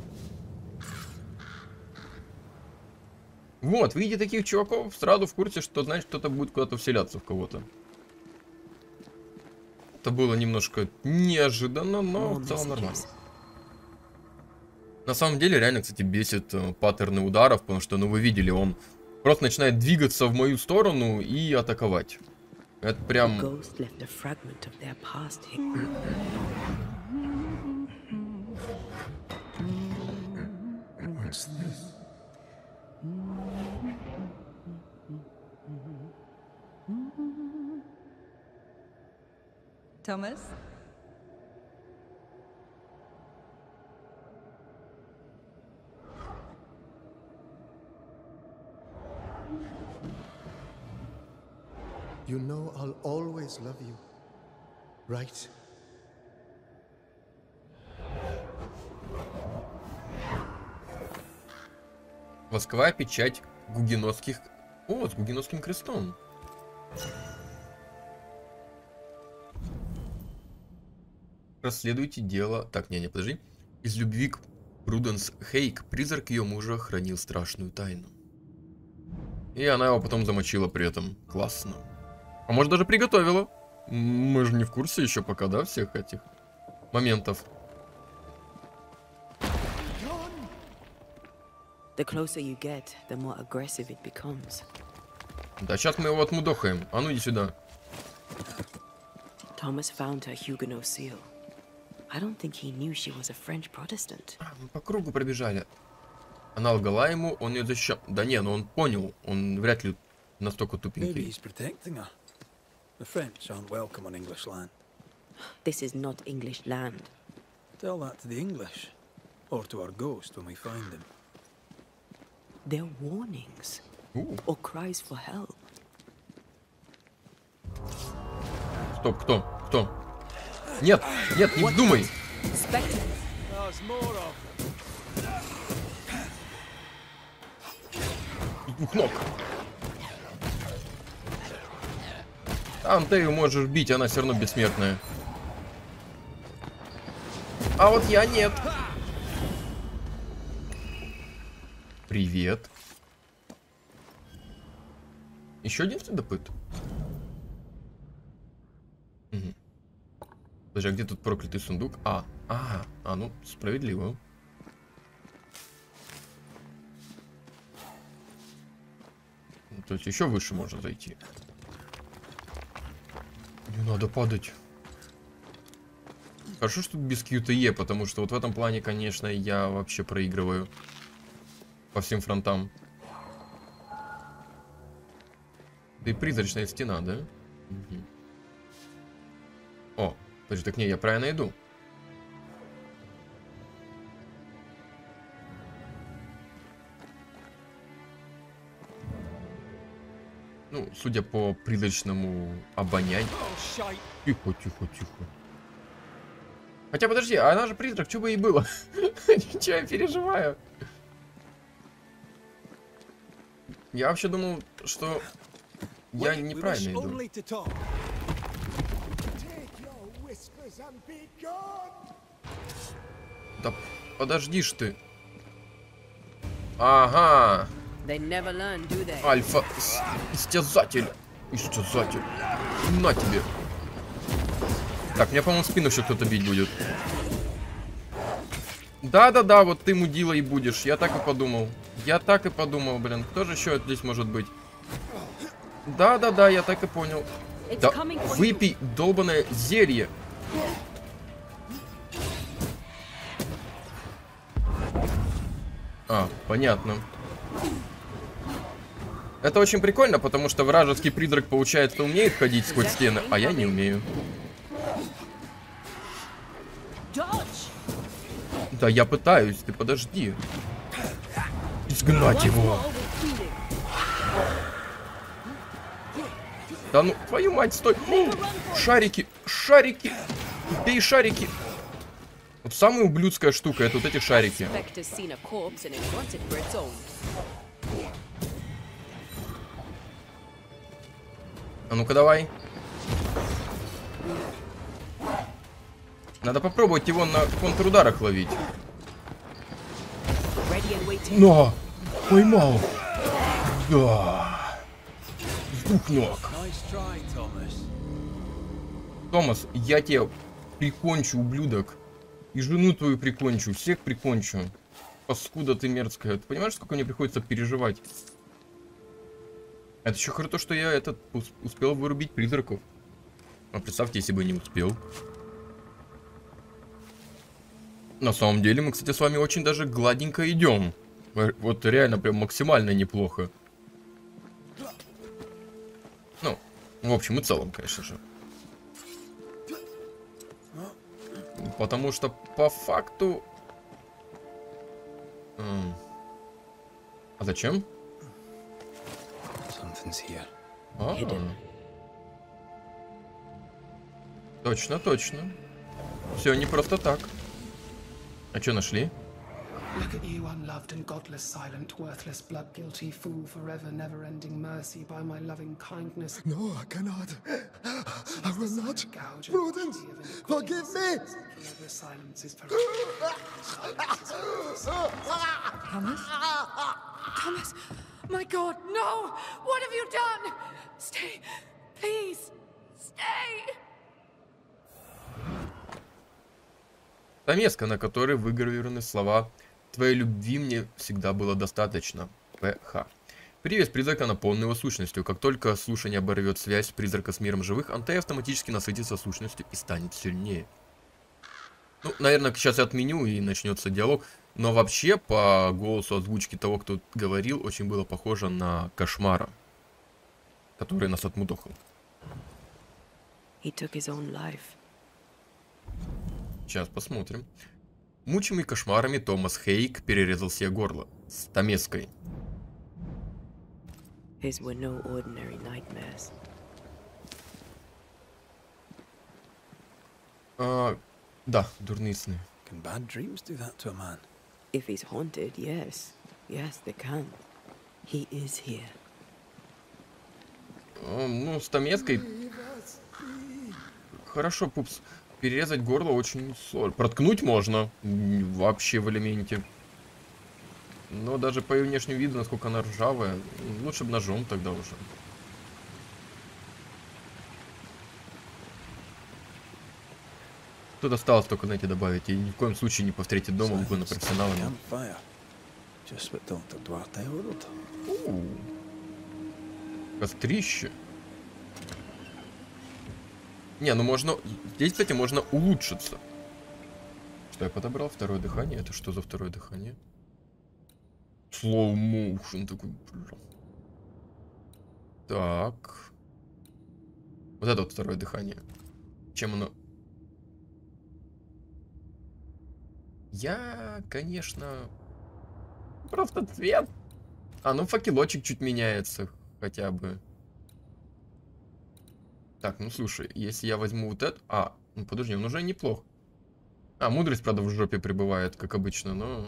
Speaker 1: Вот, видите таких чуваков, сразу в курсе, что, значит, кто-то будет куда-то вселяться в кого-то. Это было немножко неожиданно, но в целом нормально. На самом деле, реально, кстати, бесит э, паттерны ударов, потому что, ну, вы видели, он просто начинает двигаться в мою сторону и атаковать. Это прям...
Speaker 6: Thomas?
Speaker 7: You know I'll always love you, right?
Speaker 1: Восковая печать гугенотских... О, с гугенотским крестом. Расследуйте дело... Так, не, не, подожди. Из любви к Пруденс Хейк призрак ее мужа хранил страшную тайну. И она его потом замочила при этом. Классно. А может даже приготовила. Мы же не в курсе еще пока, да, всех этих моментов.
Speaker 5: The closer you get, the more aggressive it becomes.
Speaker 1: Да, сейчас мы его отмудохаем. А ну иди сюда.
Speaker 5: Thomas found her Huguenot seal. I don't think he knew she was a French Protestant.
Speaker 1: А, мы по кругу пробежали. Она лгала ему, он ее защищал. Да не, ну он понял. Он вряд ли настолько
Speaker 2: Maybe
Speaker 1: тупенький.
Speaker 2: he's protecting her. The French aren't welcome on English land.
Speaker 5: This is not English land.
Speaker 2: Tell that to the English. Or to our ghost when we find him.
Speaker 5: They're warnings.
Speaker 1: У,
Speaker 5: Or cries for help.
Speaker 1: стоп, кто? Кто? Нет, нет, не вздумай.
Speaker 5: Spectre.
Speaker 2: There's more of them.
Speaker 1: С двух ног. Там ты ее можешь бить, она все равно бессмертная. А вот я нет. Привет. Еще один следопыт? Угу. Подожди, а где тут проклятый сундук? А, а, а, ну, справедливо. То есть еще выше можно зайти. Не надо падать. Хорошо, что без кью ти и, потому что вот в этом плане, конечно, я вообще проигрываю. По всем фронтам. Да и призрачная стена, да? Угу. О, подожди, так не, я правильно иду. Ну, судя по призрачному обонянию. Тихо, тихо, тихо. Хотя, подожди, а она же призрак, что бы ей было? Ничего, я переживаю. Я вообще думал, что я неправильно иду. Да подожди ж ты. Ага. Альфа истязатель. Истязатель. На тебе. Так, меня, по-моему, в спину еще кто-то бить будет. Да-да-да, вот ты мудила и будешь. Я так и подумал. Я так и подумал, блин. Кто же еще здесь может быть? Да-да-да, я так и понял. Да, выпей долбаное зелье. А, понятно. Это очень прикольно, потому что вражеский призрак, получается, умеет ходить сквозь стены, а я не умею. Да, я пытаюсь, ты подожди. Изгнать его. Да ну, твою мать, стой. Шарики, шарики. Бей шарики. Вот самая ублюдская штука, это вот эти шарики. А ну-ка давай. Надо попробовать его на контрударах ловить. Но! Поймал! Да! С двух ног. Томас, я тебя прикончу, ублюдок. И жену твою прикончу, всех прикончу. Паскуда ты мерзкая. Ты понимаешь, сколько мне приходится переживать? Это еще круто, что я этот успел вырубить призраков. А представьте, если бы не успел. На самом деле, мы, кстати, с вами очень даже гладенько идем. Вот реально прям максимально неплохо. Ну, в общем и целом, конечно же. Потому что по факту... М. А зачем?
Speaker 2: Something's here.
Speaker 1: А, точно, точно. Все не просто так. А что нашли?
Speaker 6: Look at you, unloved and godless, silent, worthless, blood-guilty fool, forever never-ending mercy by my loving kindness.
Speaker 7: No, I cannot. I will not. Prudence, forgive me.
Speaker 6: Forever silence is forever.
Speaker 4: Thomas? Thomas! My God, no! What have you done? Stay, please, stay!
Speaker 1: Помеска, на которой выгравированы слова «Твоей любви мне всегда было достаточно». ПХ. Привет, призрак наполнен его сущностью. Как только слушание оборвет связь призрака с миром живых, Антей автоматически насытится сущностью и станет сильнее. Ну, наверное, сейчас я отменю и начнется диалог. Но вообще, по голосу озвучки того, кто говорил, очень было похоже на Кошмара, который нас отмудохал.
Speaker 5: He took his own life.
Speaker 1: Сейчас посмотрим. Мучимый кошмарами Томас Хейк перерезал себе горло с Томеской.
Speaker 5: His were no ordinary nightmares.
Speaker 1: А, да, дурные сны.
Speaker 2: Can bad dreams do that to a man?
Speaker 5: If he's haunted, yes. Yes, they can. He is here.
Speaker 1: А, ну, с Томеской... Хорошо, пупс. Перерезать горло очень сложно. Проткнуть можно. Вообще в элементе. Но даже по ее внешнему виду, насколько она ржавая, лучше бы ножом тогда уже. Тут осталось только, знаете, добавить. И ни в коем случае не повторите дома, вы на профессионалами.
Speaker 2: Campfire. Just what Doctor Duarte ordered.
Speaker 1: У-у-у. Кострище. Не, ну можно... Здесь, кстати, можно улучшиться. Что я подобрал? Второе дыхание. Это что за второе дыхание? Slow motion такой. Так. Вот это вот второе дыхание. Чем оно... Я, конечно... Просто цвет. А, ну факелочек чуть меняется. Хотя бы. Так, ну слушай, если я возьму вот это... А, ну подожди, он уже неплох. А, мудрость, правда, в жопе пребывает, как обычно, но...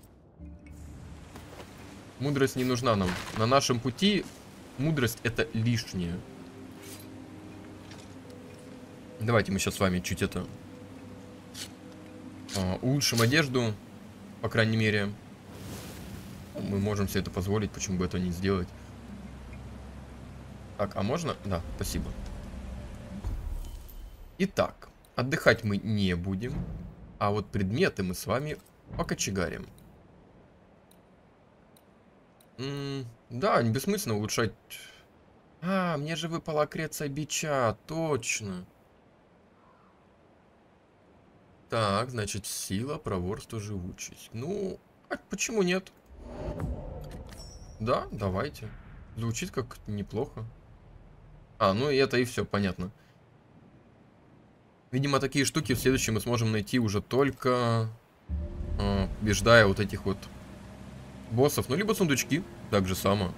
Speaker 1: Мудрость не нужна нам. На нашем пути мудрость это лишнее. Давайте мы сейчас с вами чуть это... А, улучшим одежду, по крайней мере. Мы можем себе это позволить, почему бы это не сделать. Так, а можно? Да, спасибо. Итак, отдыхать мы не будем, а вот предметы мы с вами покочегарим. М-м, да, не бессмысленно улучшать. А, мне же выпала аккреция бича, точно. Так, значит, сила, проворство, живучесть. Ну, а почему нет? Да, давайте. Звучит как неплохо. А, ну и это и все, понятно. Видимо, такие штуки в следующем мы сможем найти уже только э, побеждая вот этих вот боссов. Ну, либо сундучки, так же само.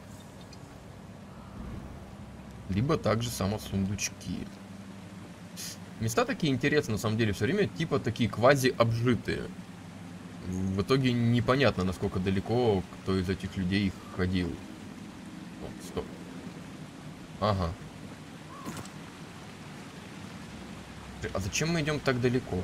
Speaker 1: Либо так же само сундучки. Места такие интересные, на самом деле, все время типа такие квази-обжитые. В итоге непонятно, насколько далеко кто из этих людей ходил. О, стоп. Ага. А зачем мы идем так далеко?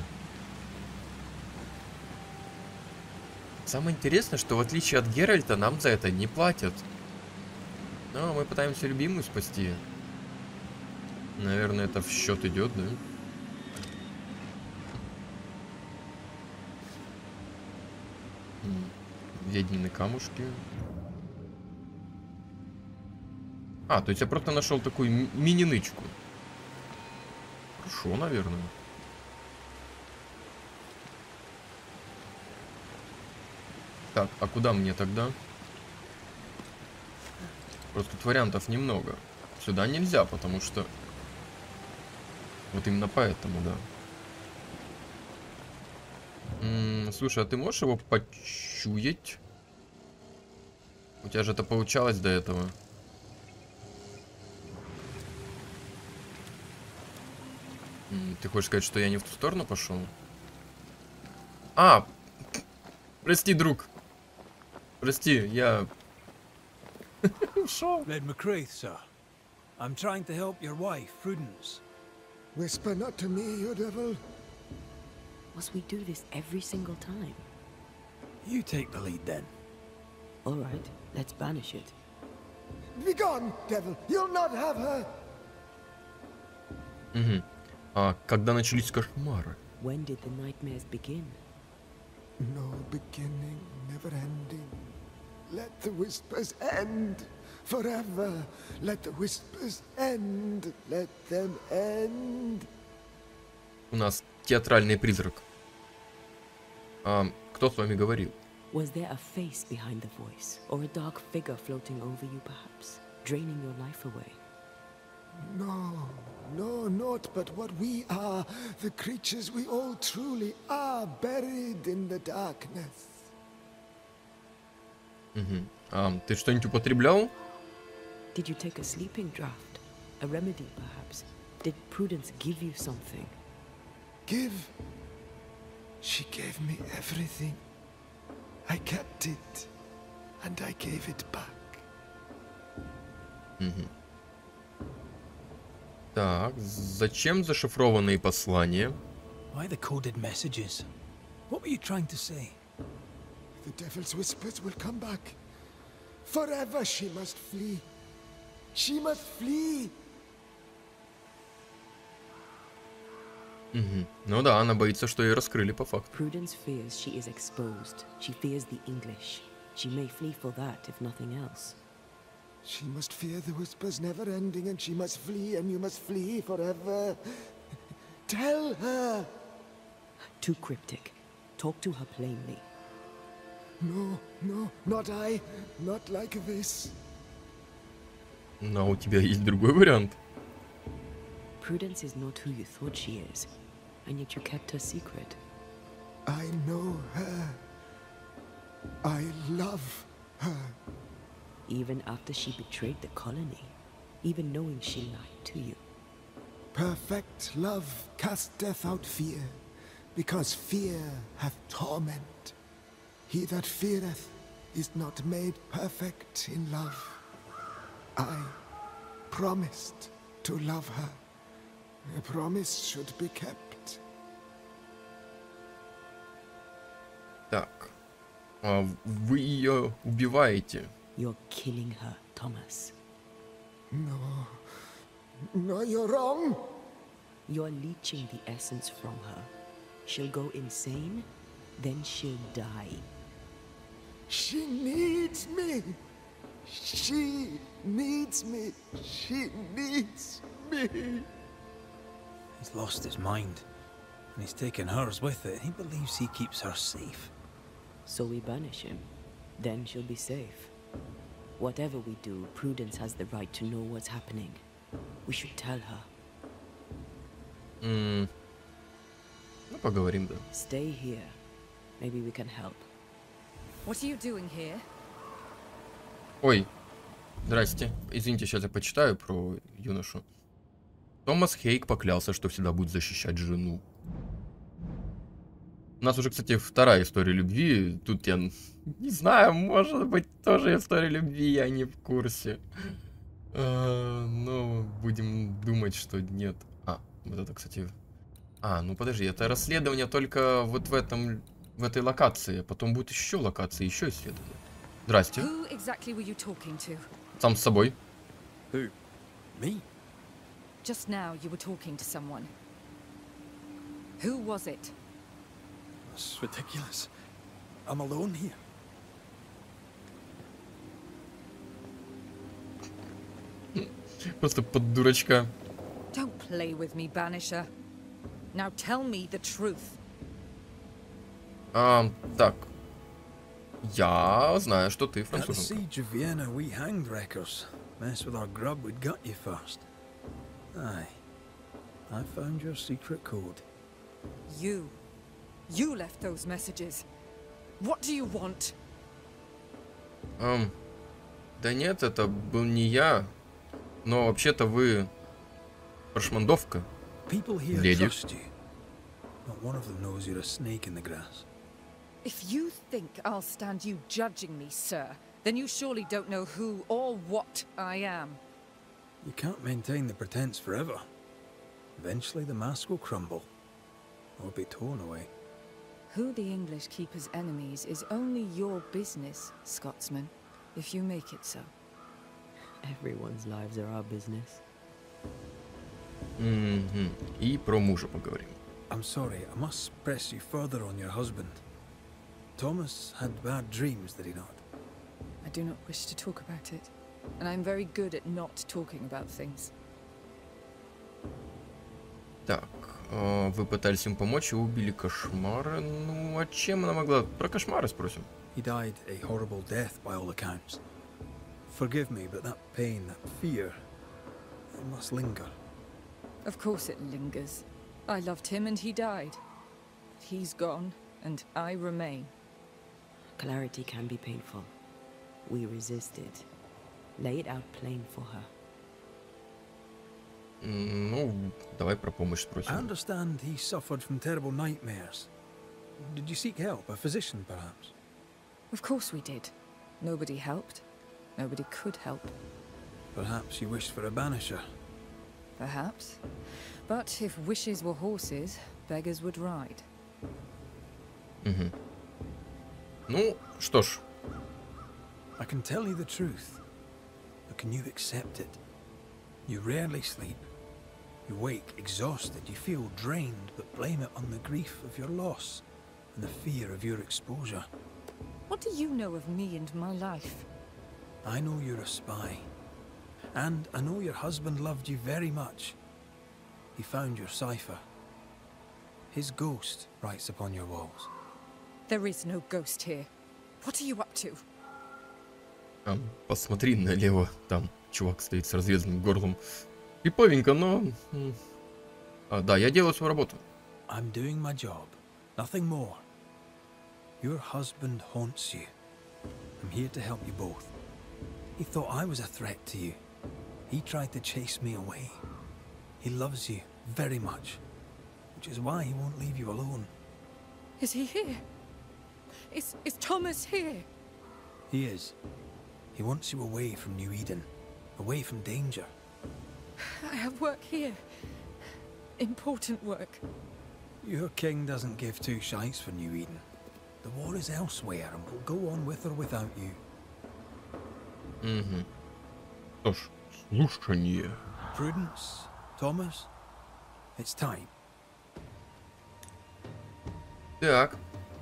Speaker 1: Самое интересное, что в отличие от Геральта, нам за это не платят. Но мы пытаемся любимую спасти. Наверное, это в счет идет, да? Ведьмины камушки. А, то есть я просто нашел такую мини-нычку. Хорошо, наверное. Так, а куда мне тогда? Просто тут вариантов немного. Сюда нельзя, потому что... Вот именно поэтому, да. М, слушай, а ты можешь его почуять? У тебя же это получалось до этого. М, ты хочешь сказать, что я не в ту сторону пошел? А! Прости, друг. Прости, я... ушел.
Speaker 2: Led McCraith, sir. I'm trying to help your wife, Prudence.
Speaker 7: Whisper not to me, you devil.
Speaker 5: Must we do this every single time?
Speaker 2: You take the lead then.
Speaker 5: All right, let's banish it.
Speaker 7: Begone, devil. You'll not have her.
Speaker 1: Угу. А когда начались кошмары?
Speaker 5: When did the nightmares begin?
Speaker 7: No beginning, never ending. Let the whispers end forever. Let the whispers end. Let them end.
Speaker 1: У нас театральный призрак. А, кто с вами говорил?
Speaker 5: Was there a face behind the voice, or a dark figure floating over you perhaps, draining your life away?
Speaker 7: No, no, not but what we are, the creatures we all truly are, buried in the darkness.
Speaker 1: Угу. А, ты что-нибудь употреблял?
Speaker 5: Did you take a sleeping draft? A remedy perhaps? Did Prudence give you something?
Speaker 7: Give? She gave me everything. I kept it, and I gave it back.
Speaker 1: Угу. Так, зачем зашифрованные послания?
Speaker 2: Why the coded messages? What were you trying to say?
Speaker 7: The devil's whispers will come back. Forever she must flee. She must flee.
Speaker 1: Угу. Ну да, она боится, что ее раскрыли по факту.
Speaker 5: Prudence fears she is exposed. She fears the English. She may flee for that, if nothing else.
Speaker 7: She must fear the whispers never ending, and she must flee, and you must flee forever. Tell her.
Speaker 5: Too cryptic. Talk to her plainly.
Speaker 7: No, no, not I. Not like this.
Speaker 1: Но у тебя есть другой вариант.
Speaker 5: Prudence is not who you thought she is, and yet you kept her secret.
Speaker 7: I know her. I love her.
Speaker 5: Even after she betrayed the colony, even knowing she lied to you.
Speaker 7: Perfect love casteth out fear, because fear hath torment. He that feareth is not made perfect in love. I promised to love her. A promise should be kept.
Speaker 1: Так, а вы ее убиваете?
Speaker 5: You're killing her, Thomas.
Speaker 7: No, no, you're wrong.
Speaker 5: You're leeching the essence from her. She'll go insane, then she'll die.
Speaker 7: She needs me. She needs me. She needs me.
Speaker 2: He's lost his mind, and he's taken hers with it. He believes he keeps her safe.
Speaker 5: So we banish him. Then she'll be safe. Whatever we do, Prudence has the right to know what's happening. We should tell her.
Speaker 1: М, Ну, поговорим, да.
Speaker 5: Stay here. Maybe we can help.
Speaker 4: What are you doing here?
Speaker 1: Ой, здрасте. Извините, сейчас я почитаю про юношу. Томас Хейк поклялся, что всегда будет защищать жену. У нас уже, кстати, вторая история любви. Тут я не знаю, может быть, тоже история любви, я не в курсе. А, но будем думать, что нет. А, вот это, кстати... А, ну подожди, это расследование только вот в этом, в этой локации. Потом будет еще локации, еще исследование. Здрасте.
Speaker 4: Who exactly were you talking to?
Speaker 1: Сам с собой.
Speaker 2: Who? Me?
Speaker 4: Just now you were talking to someone. Who was it?
Speaker 2: That's ridiculous. I'm alone here.
Speaker 1: Просто под дурачка.
Speaker 4: Don't play with me, Banisher. Now tell me the truth.
Speaker 1: А, так. Я знаю, что ты
Speaker 2: At the
Speaker 1: француженка.
Speaker 2: siege of Vienna, we hanged wreckers. Mess with our grub, we'd gut you first. Aye. I found your secret code.
Speaker 4: You.
Speaker 8: You left those messages. What do you want?
Speaker 1: Um, да нет, это был не я. Но вообще-то вы прошмандовка.
Speaker 2: People here
Speaker 1: Lady.
Speaker 2: trust you. Not one of them knows you're a snake in the grass.
Speaker 8: If you think I'll stand you judging me, sir, then you surely don't know who or what I am.
Speaker 2: You can't maintain the pretense forever. Eventually the mask will crumble. Or be torn away.
Speaker 8: Who the English keep as enemies is only your business, Scotsman, if you make it so.
Speaker 5: Everyone's lives are our business.
Speaker 1: Мгм. И про мужа поговорим.
Speaker 2: I'm sorry, I must press you further on your husband. Thomas had bad dreams, did he not?
Speaker 8: I do not wish to talk about it, and I'm very good at not talking about things.
Speaker 1: Так, э, вы пытались ему помочь и убили кошмара. Ну, а чем она могла? Про кошмары спросим.
Speaker 2: He died a horrible death by all accounts. Forgive me, but that pain, that fear, it must linger.
Speaker 8: Of course it lingers. I loved him and he died. He's gone, and I remain.
Speaker 5: Clarity can be painful. We resisted. Lay it out plain for her.
Speaker 1: М, Ну, давай про помощь
Speaker 2: I
Speaker 1: спросим.
Speaker 2: understand he suffered from terrible nightmares. Did you seek help? A physician, perhaps?
Speaker 8: Of course we did. Nobody helped. Nobody could help.
Speaker 2: Perhaps you wished for a banisher.
Speaker 8: Perhaps. But if wishes were horses, beggars would ride.
Speaker 1: Мгм. Ну, что ж,
Speaker 2: I can tell you the truth, but can you accept it? You rarely sleep. You wake exhausted, you feel drained, but blame it on the grief of your loss and the fear of your exposure.
Speaker 8: What do you know of me and my life?
Speaker 2: I know you're a spy. And I know your husband loved you very much. He found your cipher. His ghost writes upon your walls.
Speaker 8: There is no ghost here. What are you up to?
Speaker 1: а, посмотри налево, там чувак стоит с разрезанным горлом. Криповенько, но... м, а, да, я делаю свою работу.
Speaker 2: I'm doing my job. Nothing more. Your husband haunts you. I'm here to help you both. He thought I was a threat to you. He tried to chase me away. He loves you very much, which is why he won't leave you alone.
Speaker 8: Is he here? Is, is Thomas here?
Speaker 2: He is. He wants you away from New Eden, away from danger.
Speaker 8: I have work here. Important work.
Speaker 2: Your king doesn't give two shites for New Eden. The war is elsewhere and will go on with or without you.
Speaker 1: Угу. Что ж, слушание.
Speaker 2: Prudence, Thomas, it's time.
Speaker 1: Так.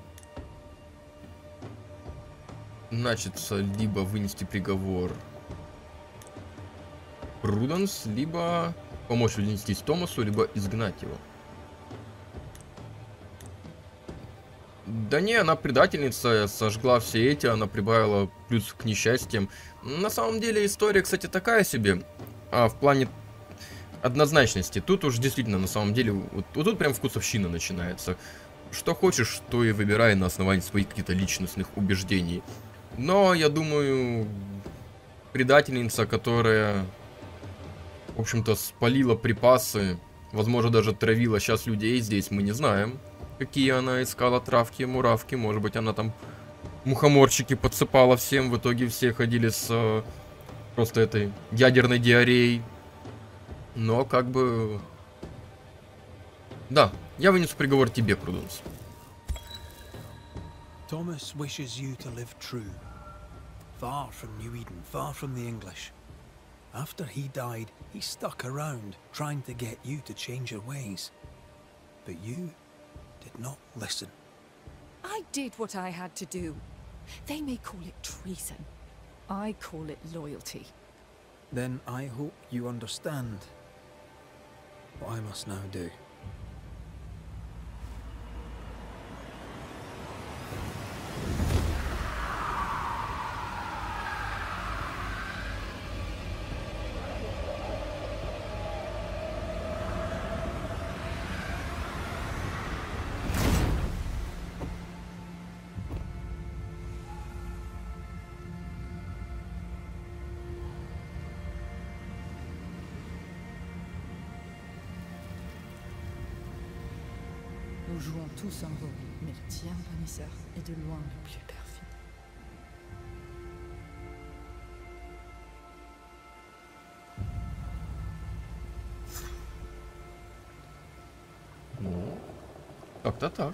Speaker 1: Значится, либо вынести приговор Пруденс, либо помочь унестись Томасу, либо изгнать его. Да не, она предательница, сожгла все эти, она прибавила плюс к несчастьям. На самом деле история, кстати, такая себе. А в плане однозначности. Тут уж действительно, на самом деле, вот, вот тут прям вкусовщина начинается. Что хочешь, то и выбирай на основании своих каких-то личностных убеждений. Но, я думаю, предательница, которая, в общем-то, спалила припасы, возможно, даже травила сейчас людей здесь, мы не знаем, какие она искала травки, муравки. Может быть, она там мухоморчики подсыпала всем, в итоге все ходили с э, просто этой ядерной диареей. Но, как бы... Да, я вынесу приговор тебе, Пруденс.
Speaker 2: Thomas wishes you to live true. Far from New Eden, far from the English. After he died, he stuck around, trying to get you to change your ways. But you did not listen.
Speaker 8: I did what I had to do. They may call it treason. I call it loyalty.
Speaker 2: Then I hope you understand what I must now do.
Speaker 8: Nous jouons tous un rôle, mais le tien, Panisser, est de loin le plus perfide.
Speaker 1: Ну, как-то так.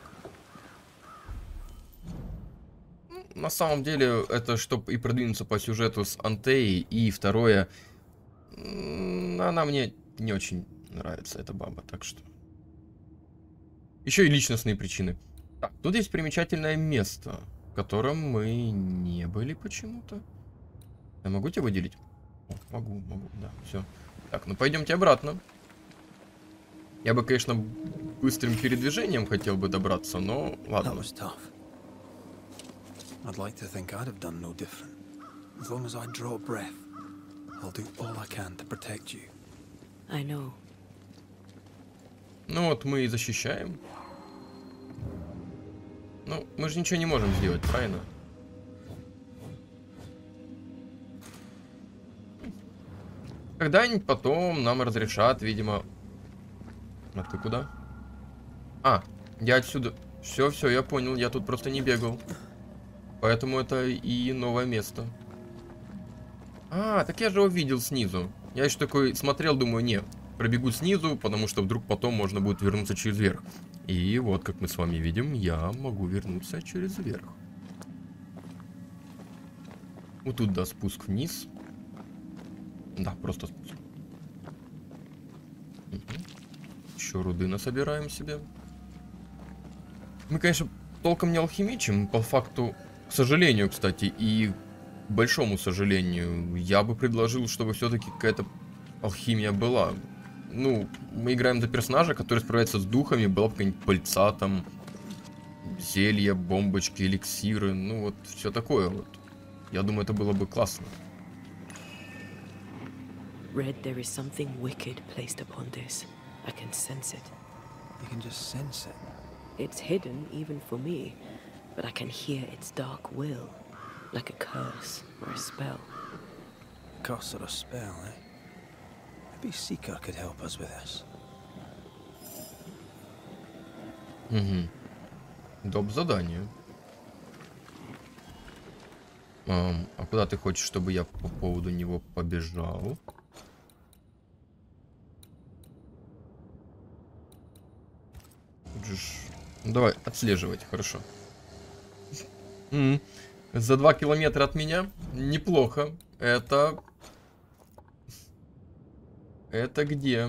Speaker 1: На самом деле, это чтобы и продвинуться по сюжету с Антеей, и второе, она мне не очень нравится, эта баба, так что... Еще и личностные причины. Так, тут есть примечательное место, в котором мы не были почему-то. Я могу тебя выделить? О, могу, могу, да, все. Так, ну пойдемте обратно. Я бы, конечно, быстрым передвижением хотел бы добраться, но ладно.
Speaker 2: I'd like to think I'd have done no different. As long as I draw breath, I'll do all I can to protect you.
Speaker 5: I know.
Speaker 1: Ну вот мы и защищаем. Ну, мы же ничего не можем сделать, правильно? Когда-нибудь потом нам разрешат, видимо... А ты куда? А, я отсюда... Все, все, я понял, я тут просто не бегал. Поэтому это и новое место. А, так я же его видел снизу. Я еще такой смотрел, думаю, не, пробегу снизу, потому что вдруг потом можно будет вернуться через верх. И вот, как мы с вами видим, я могу вернуться через верх. Вот тут, да, спуск вниз. Да, просто спуск. Угу. Еще руды насобираем себе. Мы, конечно, толком не алхимичим, по факту... К сожалению, кстати, и к большому сожалению, я бы предложил, чтобы все-таки какая-то алхимия была. Ну, мы играем за персонажа, который справляется с духами, была бы какая-нибудь пыльца, там, зелья, бомбочки, эликсиры, ну вот, все такое вот. Я думаю, это было бы классно.
Speaker 5: Red, there is something wicked placed upon this. I can sense it.
Speaker 2: You can just sense it.
Speaker 5: It's hidden even for me. But I can hear its dark will, like a curse or a spell.
Speaker 2: Curse or a spell, eh? Maybe Seeker could help us with this.
Speaker 1: Угу. Доп. Задание. А, а куда ты хочешь, чтобы я по поводу него побежал? Давай, отслеживать, хорошо. Mm. За два километра от меня неплохо. Это... Это где?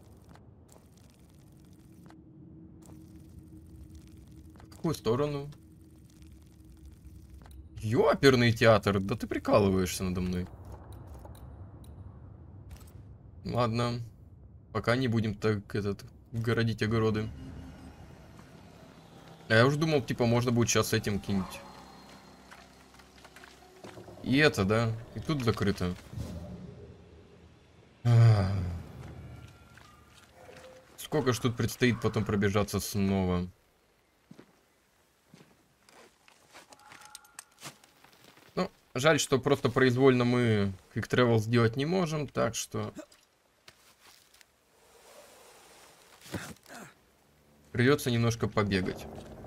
Speaker 1: В какую сторону? Ёперный театр, да ты прикалываешься надо мной. Ладно. Пока не будем так, этот, городить огороды. А я уже думал, типа, можно будет сейчас этим кинуть. И это, да? И тут закрыто. А-а-а. Сколько ж тут предстоит потом пробежаться снова? Ну, жаль, что просто произвольно мы Quick Travel сделать не можем, так что... Придется немножко побегать.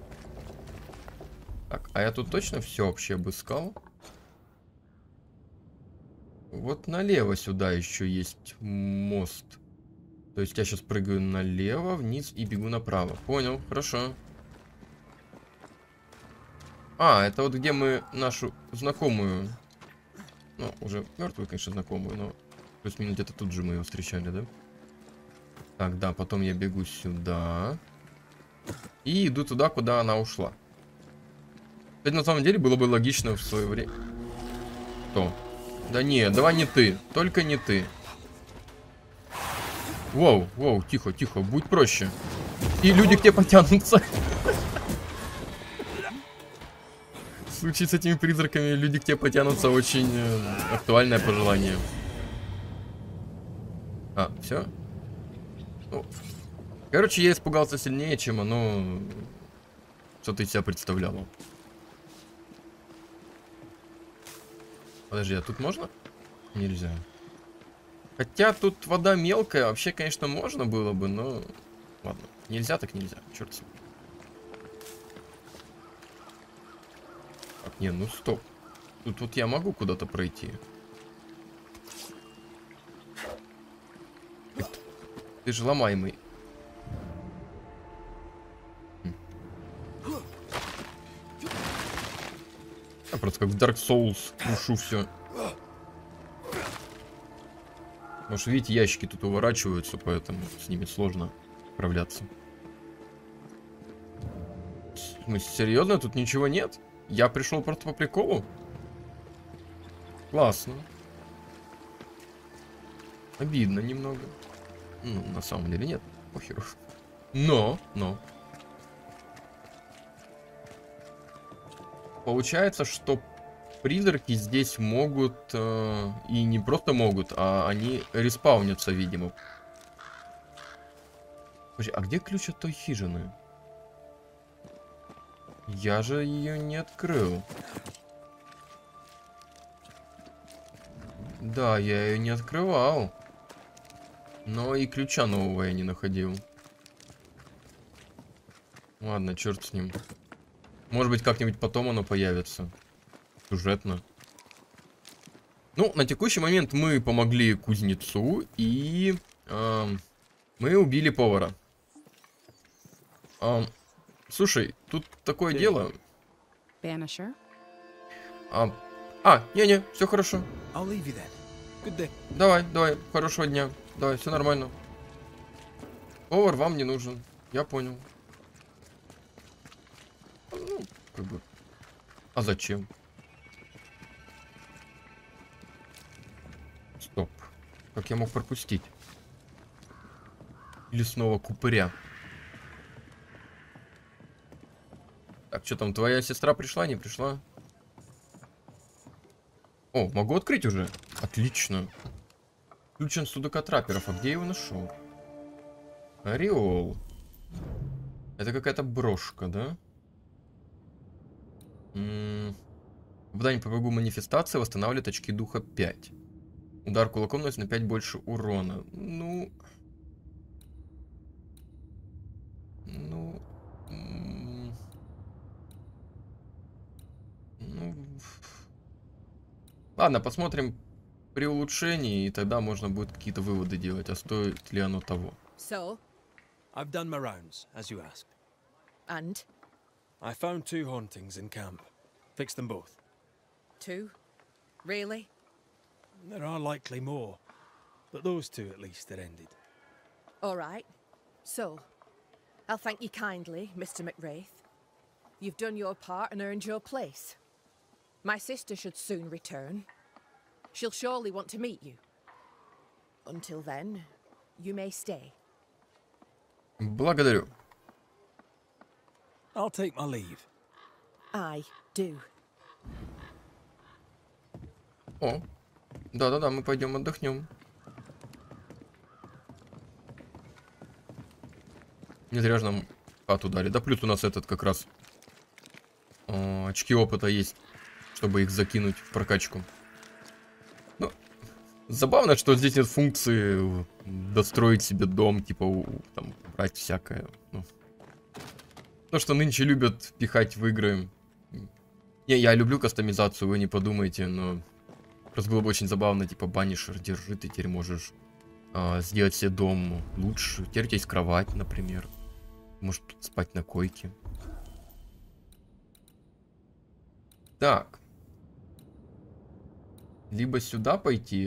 Speaker 1: Так, а я тут точно все вообще обыскал? Вот налево сюда еще есть мост. То есть я сейчас прыгаю налево, вниз и бегу направо. Понял, хорошо. А, это вот где мы нашу знакомую... Ну, уже мертвую, конечно, знакомую, но плюс-минус где-то тут же мы ее встречали, да? Так, да, потом я бегу сюда. И иду туда, куда она ушла. Кстати, на самом деле было бы логично в свое время... Кто? Да не, давай не ты. Только не ты. Воу, воу, тихо, тихо, будь проще. И люди к тебе потянутся. В случае с этими призраками люди к тебе потянутся, очень э, актуальное пожелание. А, все? Ну, короче, я испугался сильнее, чем оно что-то из себя представляло. Подожди, а тут можно? Нельзя. Хотя тут вода мелкая, вообще, конечно, можно было бы, но... Ладно, нельзя так нельзя, черт с ним. Не, ну стоп. Тут вот я могу куда-то пройти. Ты, ты же ломаемый. Я просто как в Dark Souls крушу все. Может, видите, ящики тут уворачиваются, поэтому с ними сложно справляться. В смысле, серьезно? Тут ничего нет? Я пришел просто по приколу? Классно. Обидно немного. Ну, на самом деле нет. Похеру. Но, но. Получается, что призраки здесь могут... Э, и не просто могут, а они респаунятся, видимо. Подожди, а где ключ от той хижины? Я же ее не открыл. Да, я ее не открывал. Но и ключа нового я не находил. Ладно, черт с ним. Может быть, как-нибудь потом оно появится. Сюжетно. Ну, на текущий момент мы помогли кузнецу и э, мы убили повара. Э, слушай, тут такое дело.
Speaker 3: Banisher?
Speaker 1: А, а, не-не, все хорошо.
Speaker 2: I'll leave you then. Good day.
Speaker 1: Давай, давай, хорошего дня. Давай, все нормально. Повар вам не нужен. Я понял. Ну, как бы. А зачем? Стоп. Как я мог пропустить? Или снова купыря? Так, что там, твоя сестра пришла, не пришла? О, могу открыть уже. Отлично. Ключен сундука трапперов. А где я его нашел? Ореол. Это какая-то брошка, да? М-м- Попадание по врагу манифестации восстанавливает очки духа пять. Удар кулаком наносит на пять больше урона. Ну... Ну... м- Ну... Ладно, посмотрим при улучшении, и тогда можно будет какие-то выводы делать, а стоит ли оно того.
Speaker 8: So,
Speaker 2: I've done my rounds, as you asked.
Speaker 8: and?
Speaker 2: I found two hauntings in camp. Fixed them both.
Speaker 8: Two? Really?
Speaker 2: There are likely more, but those two at least are ended.
Speaker 8: All right. So, I'll thank you kindly, Mister McWraith. You've done your part and earned your place. My sister should soon return. She'll surely want to meet you. Until then, you may stay.
Speaker 1: Благодарю.
Speaker 2: I'll take my leave.
Speaker 8: I do.
Speaker 1: О, да-да-да, мы пойдем отдохнем. Не зря же нам хату дали. Да плюс у нас этот как раз о, очки опыта есть, чтобы их закинуть в прокачку. Ну, забавно, что здесь нет функции достроить себе дом, типа у, там, брать всякое. Ну. То, что нынче любят пихать в игры. Не, я люблю кастомизацию, вы не подумайте, но просто было бы очень забавно, типа, банишер, держи, ты теперь можешь а, сделать себе дом лучше. Теперь у тебя есть кровать, например. Может спать на койке. Так. Либо сюда пойти.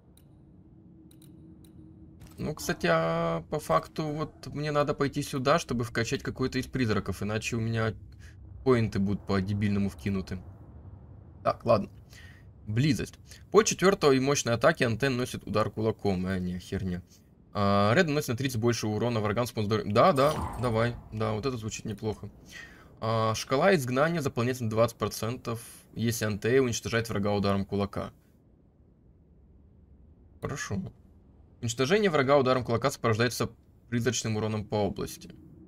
Speaker 1: Ну, кстати, а по факту вот мне надо пойти сюда, чтобы вкачать какой-то из призраков, иначе у меня поинты будут по-дебильному вкинуты. Так, ладно. Близость. По четвертой и мощной атаке Антен носит удар кулаком. А, не, херня. А, Ред наносит на тридцать больше урона врагам с здоровьем. Да, да, давай. Да, вот это звучит неплохо. А, шкала изгнания заполняется на двадцать процентов, если Антей уничтожает врага ударом кулака. Хорошо. Уничтожение врага ударом кулака сопровождается призрачным уроном по области.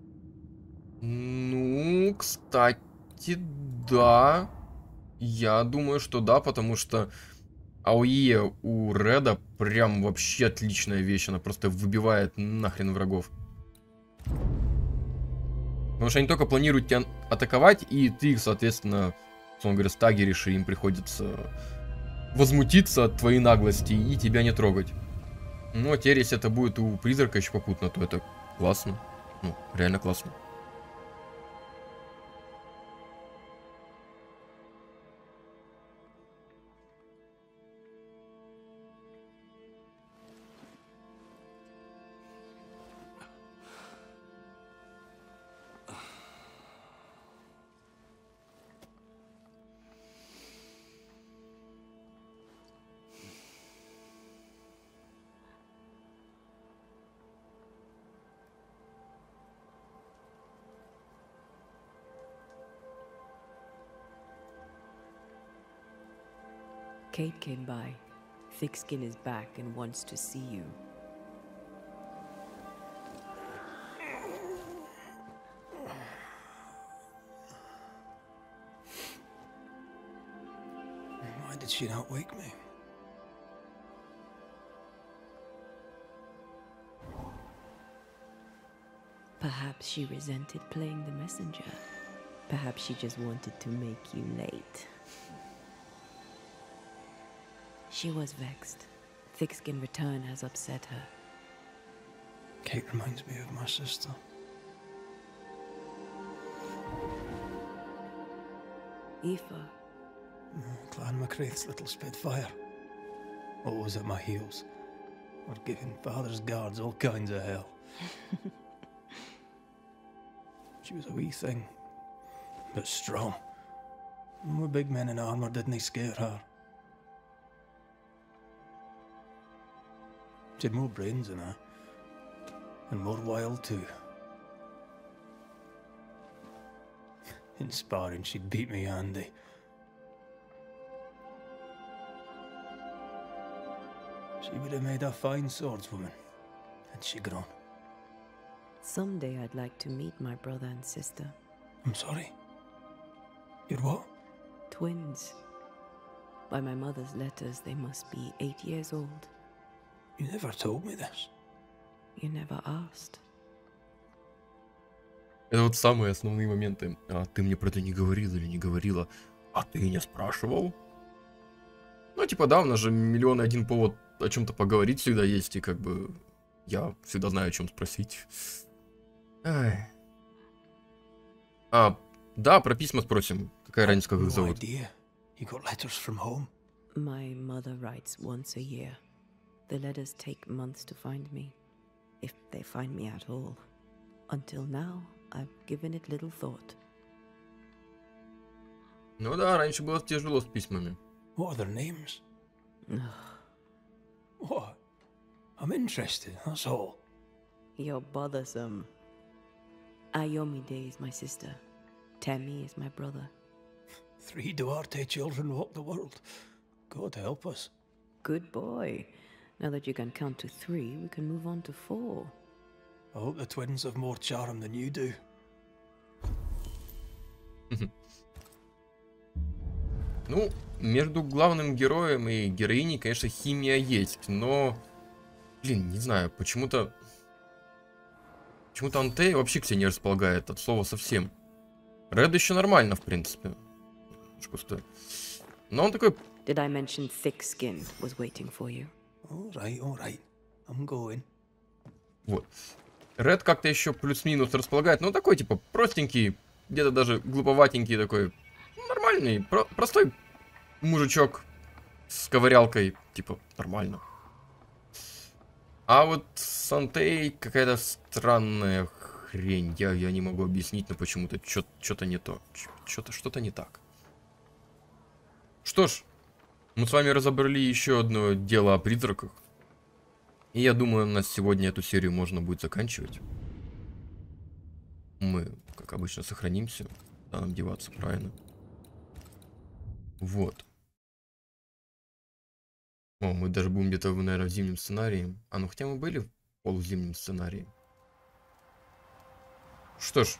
Speaker 1: Ну, кстати, да. Я думаю, что да, потому что АОЕ у Реда прям вообще отличная вещь. Она просто выбивает нахрен врагов. Потому что они только планируют тебя атаковать, и ты их, соответственно, Он говорит, стагеришь, и им приходится возмутиться от твоей наглости и тебя не трогать. Ну, а теперь, если это будет у призрака еще попутно, то это классно. Ну, реально классно.
Speaker 5: Kate came by. Thickskin is back and wants to see you.
Speaker 2: Why did she not wake me?
Speaker 5: Perhaps she resented playing the messenger. Perhaps she just wanted to make you late. She was vexed. Thickskin return has upset her.
Speaker 2: Kate reminds me of my sister.
Speaker 5: Aoife.
Speaker 2: Clan MacWraith's little spitfire. Always at my heels. Or giving father's guards all kinds of hell. She was a wee thing, but strong. And we big men in armor didn't scare her. She had more brains than I, and more wild too. In sparring, she'd beat me handy. She would have made a fine swordswoman, had she grown.
Speaker 5: Someday I'd like to meet my brother and sister.
Speaker 2: I'm sorry. You're what?
Speaker 5: Twins. By my mother's letters, they must be eight years old.
Speaker 2: You never told me this.
Speaker 5: You never asked.
Speaker 1: Это вот самые основные моменты. А ты мне про это не говорил или не говорила? А ты не спрашивал? Ну, типа, да, у нас же миллион и один повод о чем-то поговорить всегда есть, и как бы я всегда знаю, о чем спросить. Ай. А, да, про письма спросим. Какая разница, как их зовут?
Speaker 2: You got letters from home?
Speaker 5: My mother writes once a year. The letters take months to find me, if they find me at all. Until now, I've given it little thought.
Speaker 1: Ну да, раньше было тяжело с письмами.
Speaker 2: What are their names? What? I'm interested, that's all.
Speaker 5: You're bothersome. Ayomide is my sister. Temi is my brother.
Speaker 2: Three Duarte children walk the world. God help us.
Speaker 5: Good boy. Now that you can count to three, we can move on to four.
Speaker 2: I hope the twins have more charm than you do.
Speaker 1: Ну, между главным героем и героиней, конечно, химия есть, но, блин, не знаю, почему-то, почему-то Антей вообще к себе не располагает от слова совсем. Ред еще нормально, в принципе. Но он такой...
Speaker 5: Did I mention Thickskin was waiting for you?
Speaker 2: All right, all right. I'm going.
Speaker 1: Вот. Ред как-то еще плюс-минус располагает, но такой, типа, простенький, где-то даже глуповатенький такой, нормальный, про простой мужичок с ковырялкой, типа, нормально. А вот Сантей какая-то странная хрень, я, я не могу объяснить, но почему-то что-то не то, что-то что-то не так. Что ж, мы с вами разобрали еще одно дело о призраках. И я думаю, на сегодня эту серию можно будет заканчивать. Мы, как обычно, сохранимся. Куда нам деваться, правильно? Вот. О, мы даже будем где-то, наверное, в зимнем сценарии. А ну, хотя мы были в полузимнем сценарии. Что ж.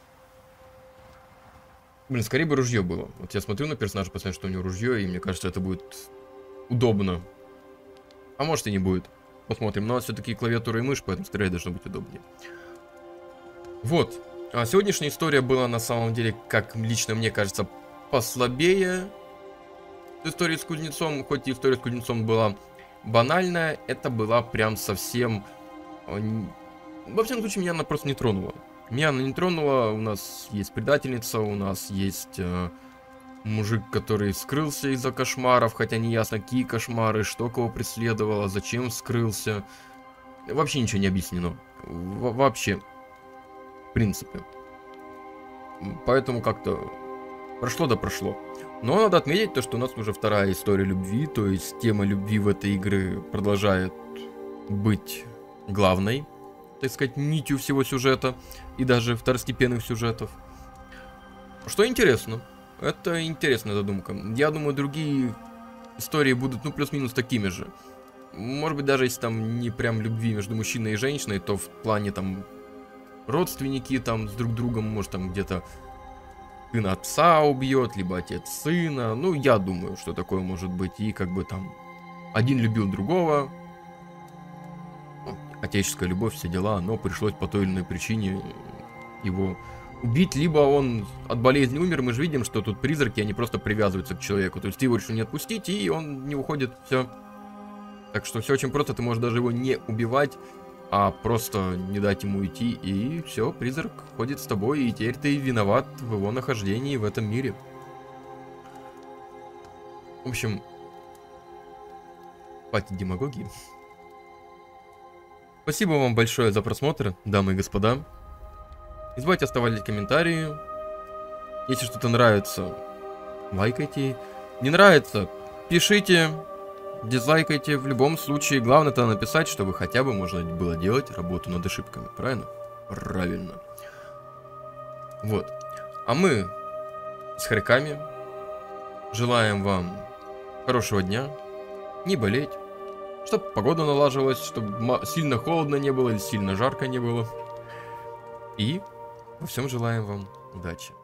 Speaker 1: Блин, скорее бы ружье было. Вот я смотрю на персонажа, посмотрю, что у него ружье, и мне кажется, это будет удобно. А может и не будет. Посмотрим. Но все-таки клавиатура и мышь, поэтому стрелять должно быть удобнее. Вот. А сегодняшняя история была на самом деле, как лично мне кажется, послабее истории с кузнецом, хоть и история с кузнецом была банальная, это была прям совсем... Во всяком случае, меня она просто не тронула. Меня она не тронула, у нас есть предательница, у нас есть э, мужик, который скрылся из-за кошмаров, хотя не ясно, какие кошмары, что кого преследовало, зачем скрылся. Вообще ничего не объяснено. В вообще. В принципе. Поэтому как-то прошло да прошло. Но надо отметить то, что у нас уже вторая история любви, то есть тема любви в этой игре продолжает быть главной, так сказать, нитью всего сюжета и даже второстепенных сюжетов. Что интересно. Это интересная задумка. Я думаю, другие истории будут, ну, плюс-минус такими же. Может быть, даже если там не прям любви между мужчиной и женщиной, то в плане там родственники там с друг другом, может там где-то сын отца убьет, либо отец сына. Ну, я думаю, что такое может быть. И как бы там один любил другого. Ну, отеческая любовь, все дела. Но пришлось по той или иной причине его убить. Либо он от болезни умер. Мы же видим, что тут призраки, они просто привязываются к человеку. То есть ты его решил не отпустить, и он не уходит. Все. Так что все очень просто. Ты можешь даже его не убивать, а просто не дать ему уйти, и все, призрак ходит с тобой, и теперь ты виноват в его нахождении в этом мире. В общем, хватит демагогии. Спасибо вам большое за просмотр, дамы и господа. Не забывайте оставлять комментарии. Если что-то нравится, лайкайте. Не нравится, пишите. Дизлайкайте, в любом случае. Главное это написать, чтобы хотя бы можно было делать работу над ошибками. Правильно? Правильно. Вот. А мы с хорьками желаем вам хорошего дня, не болеть, чтобы погода налаживалась, чтобы сильно холодно не было или сильно жарко не было. И во всем желаем вам удачи.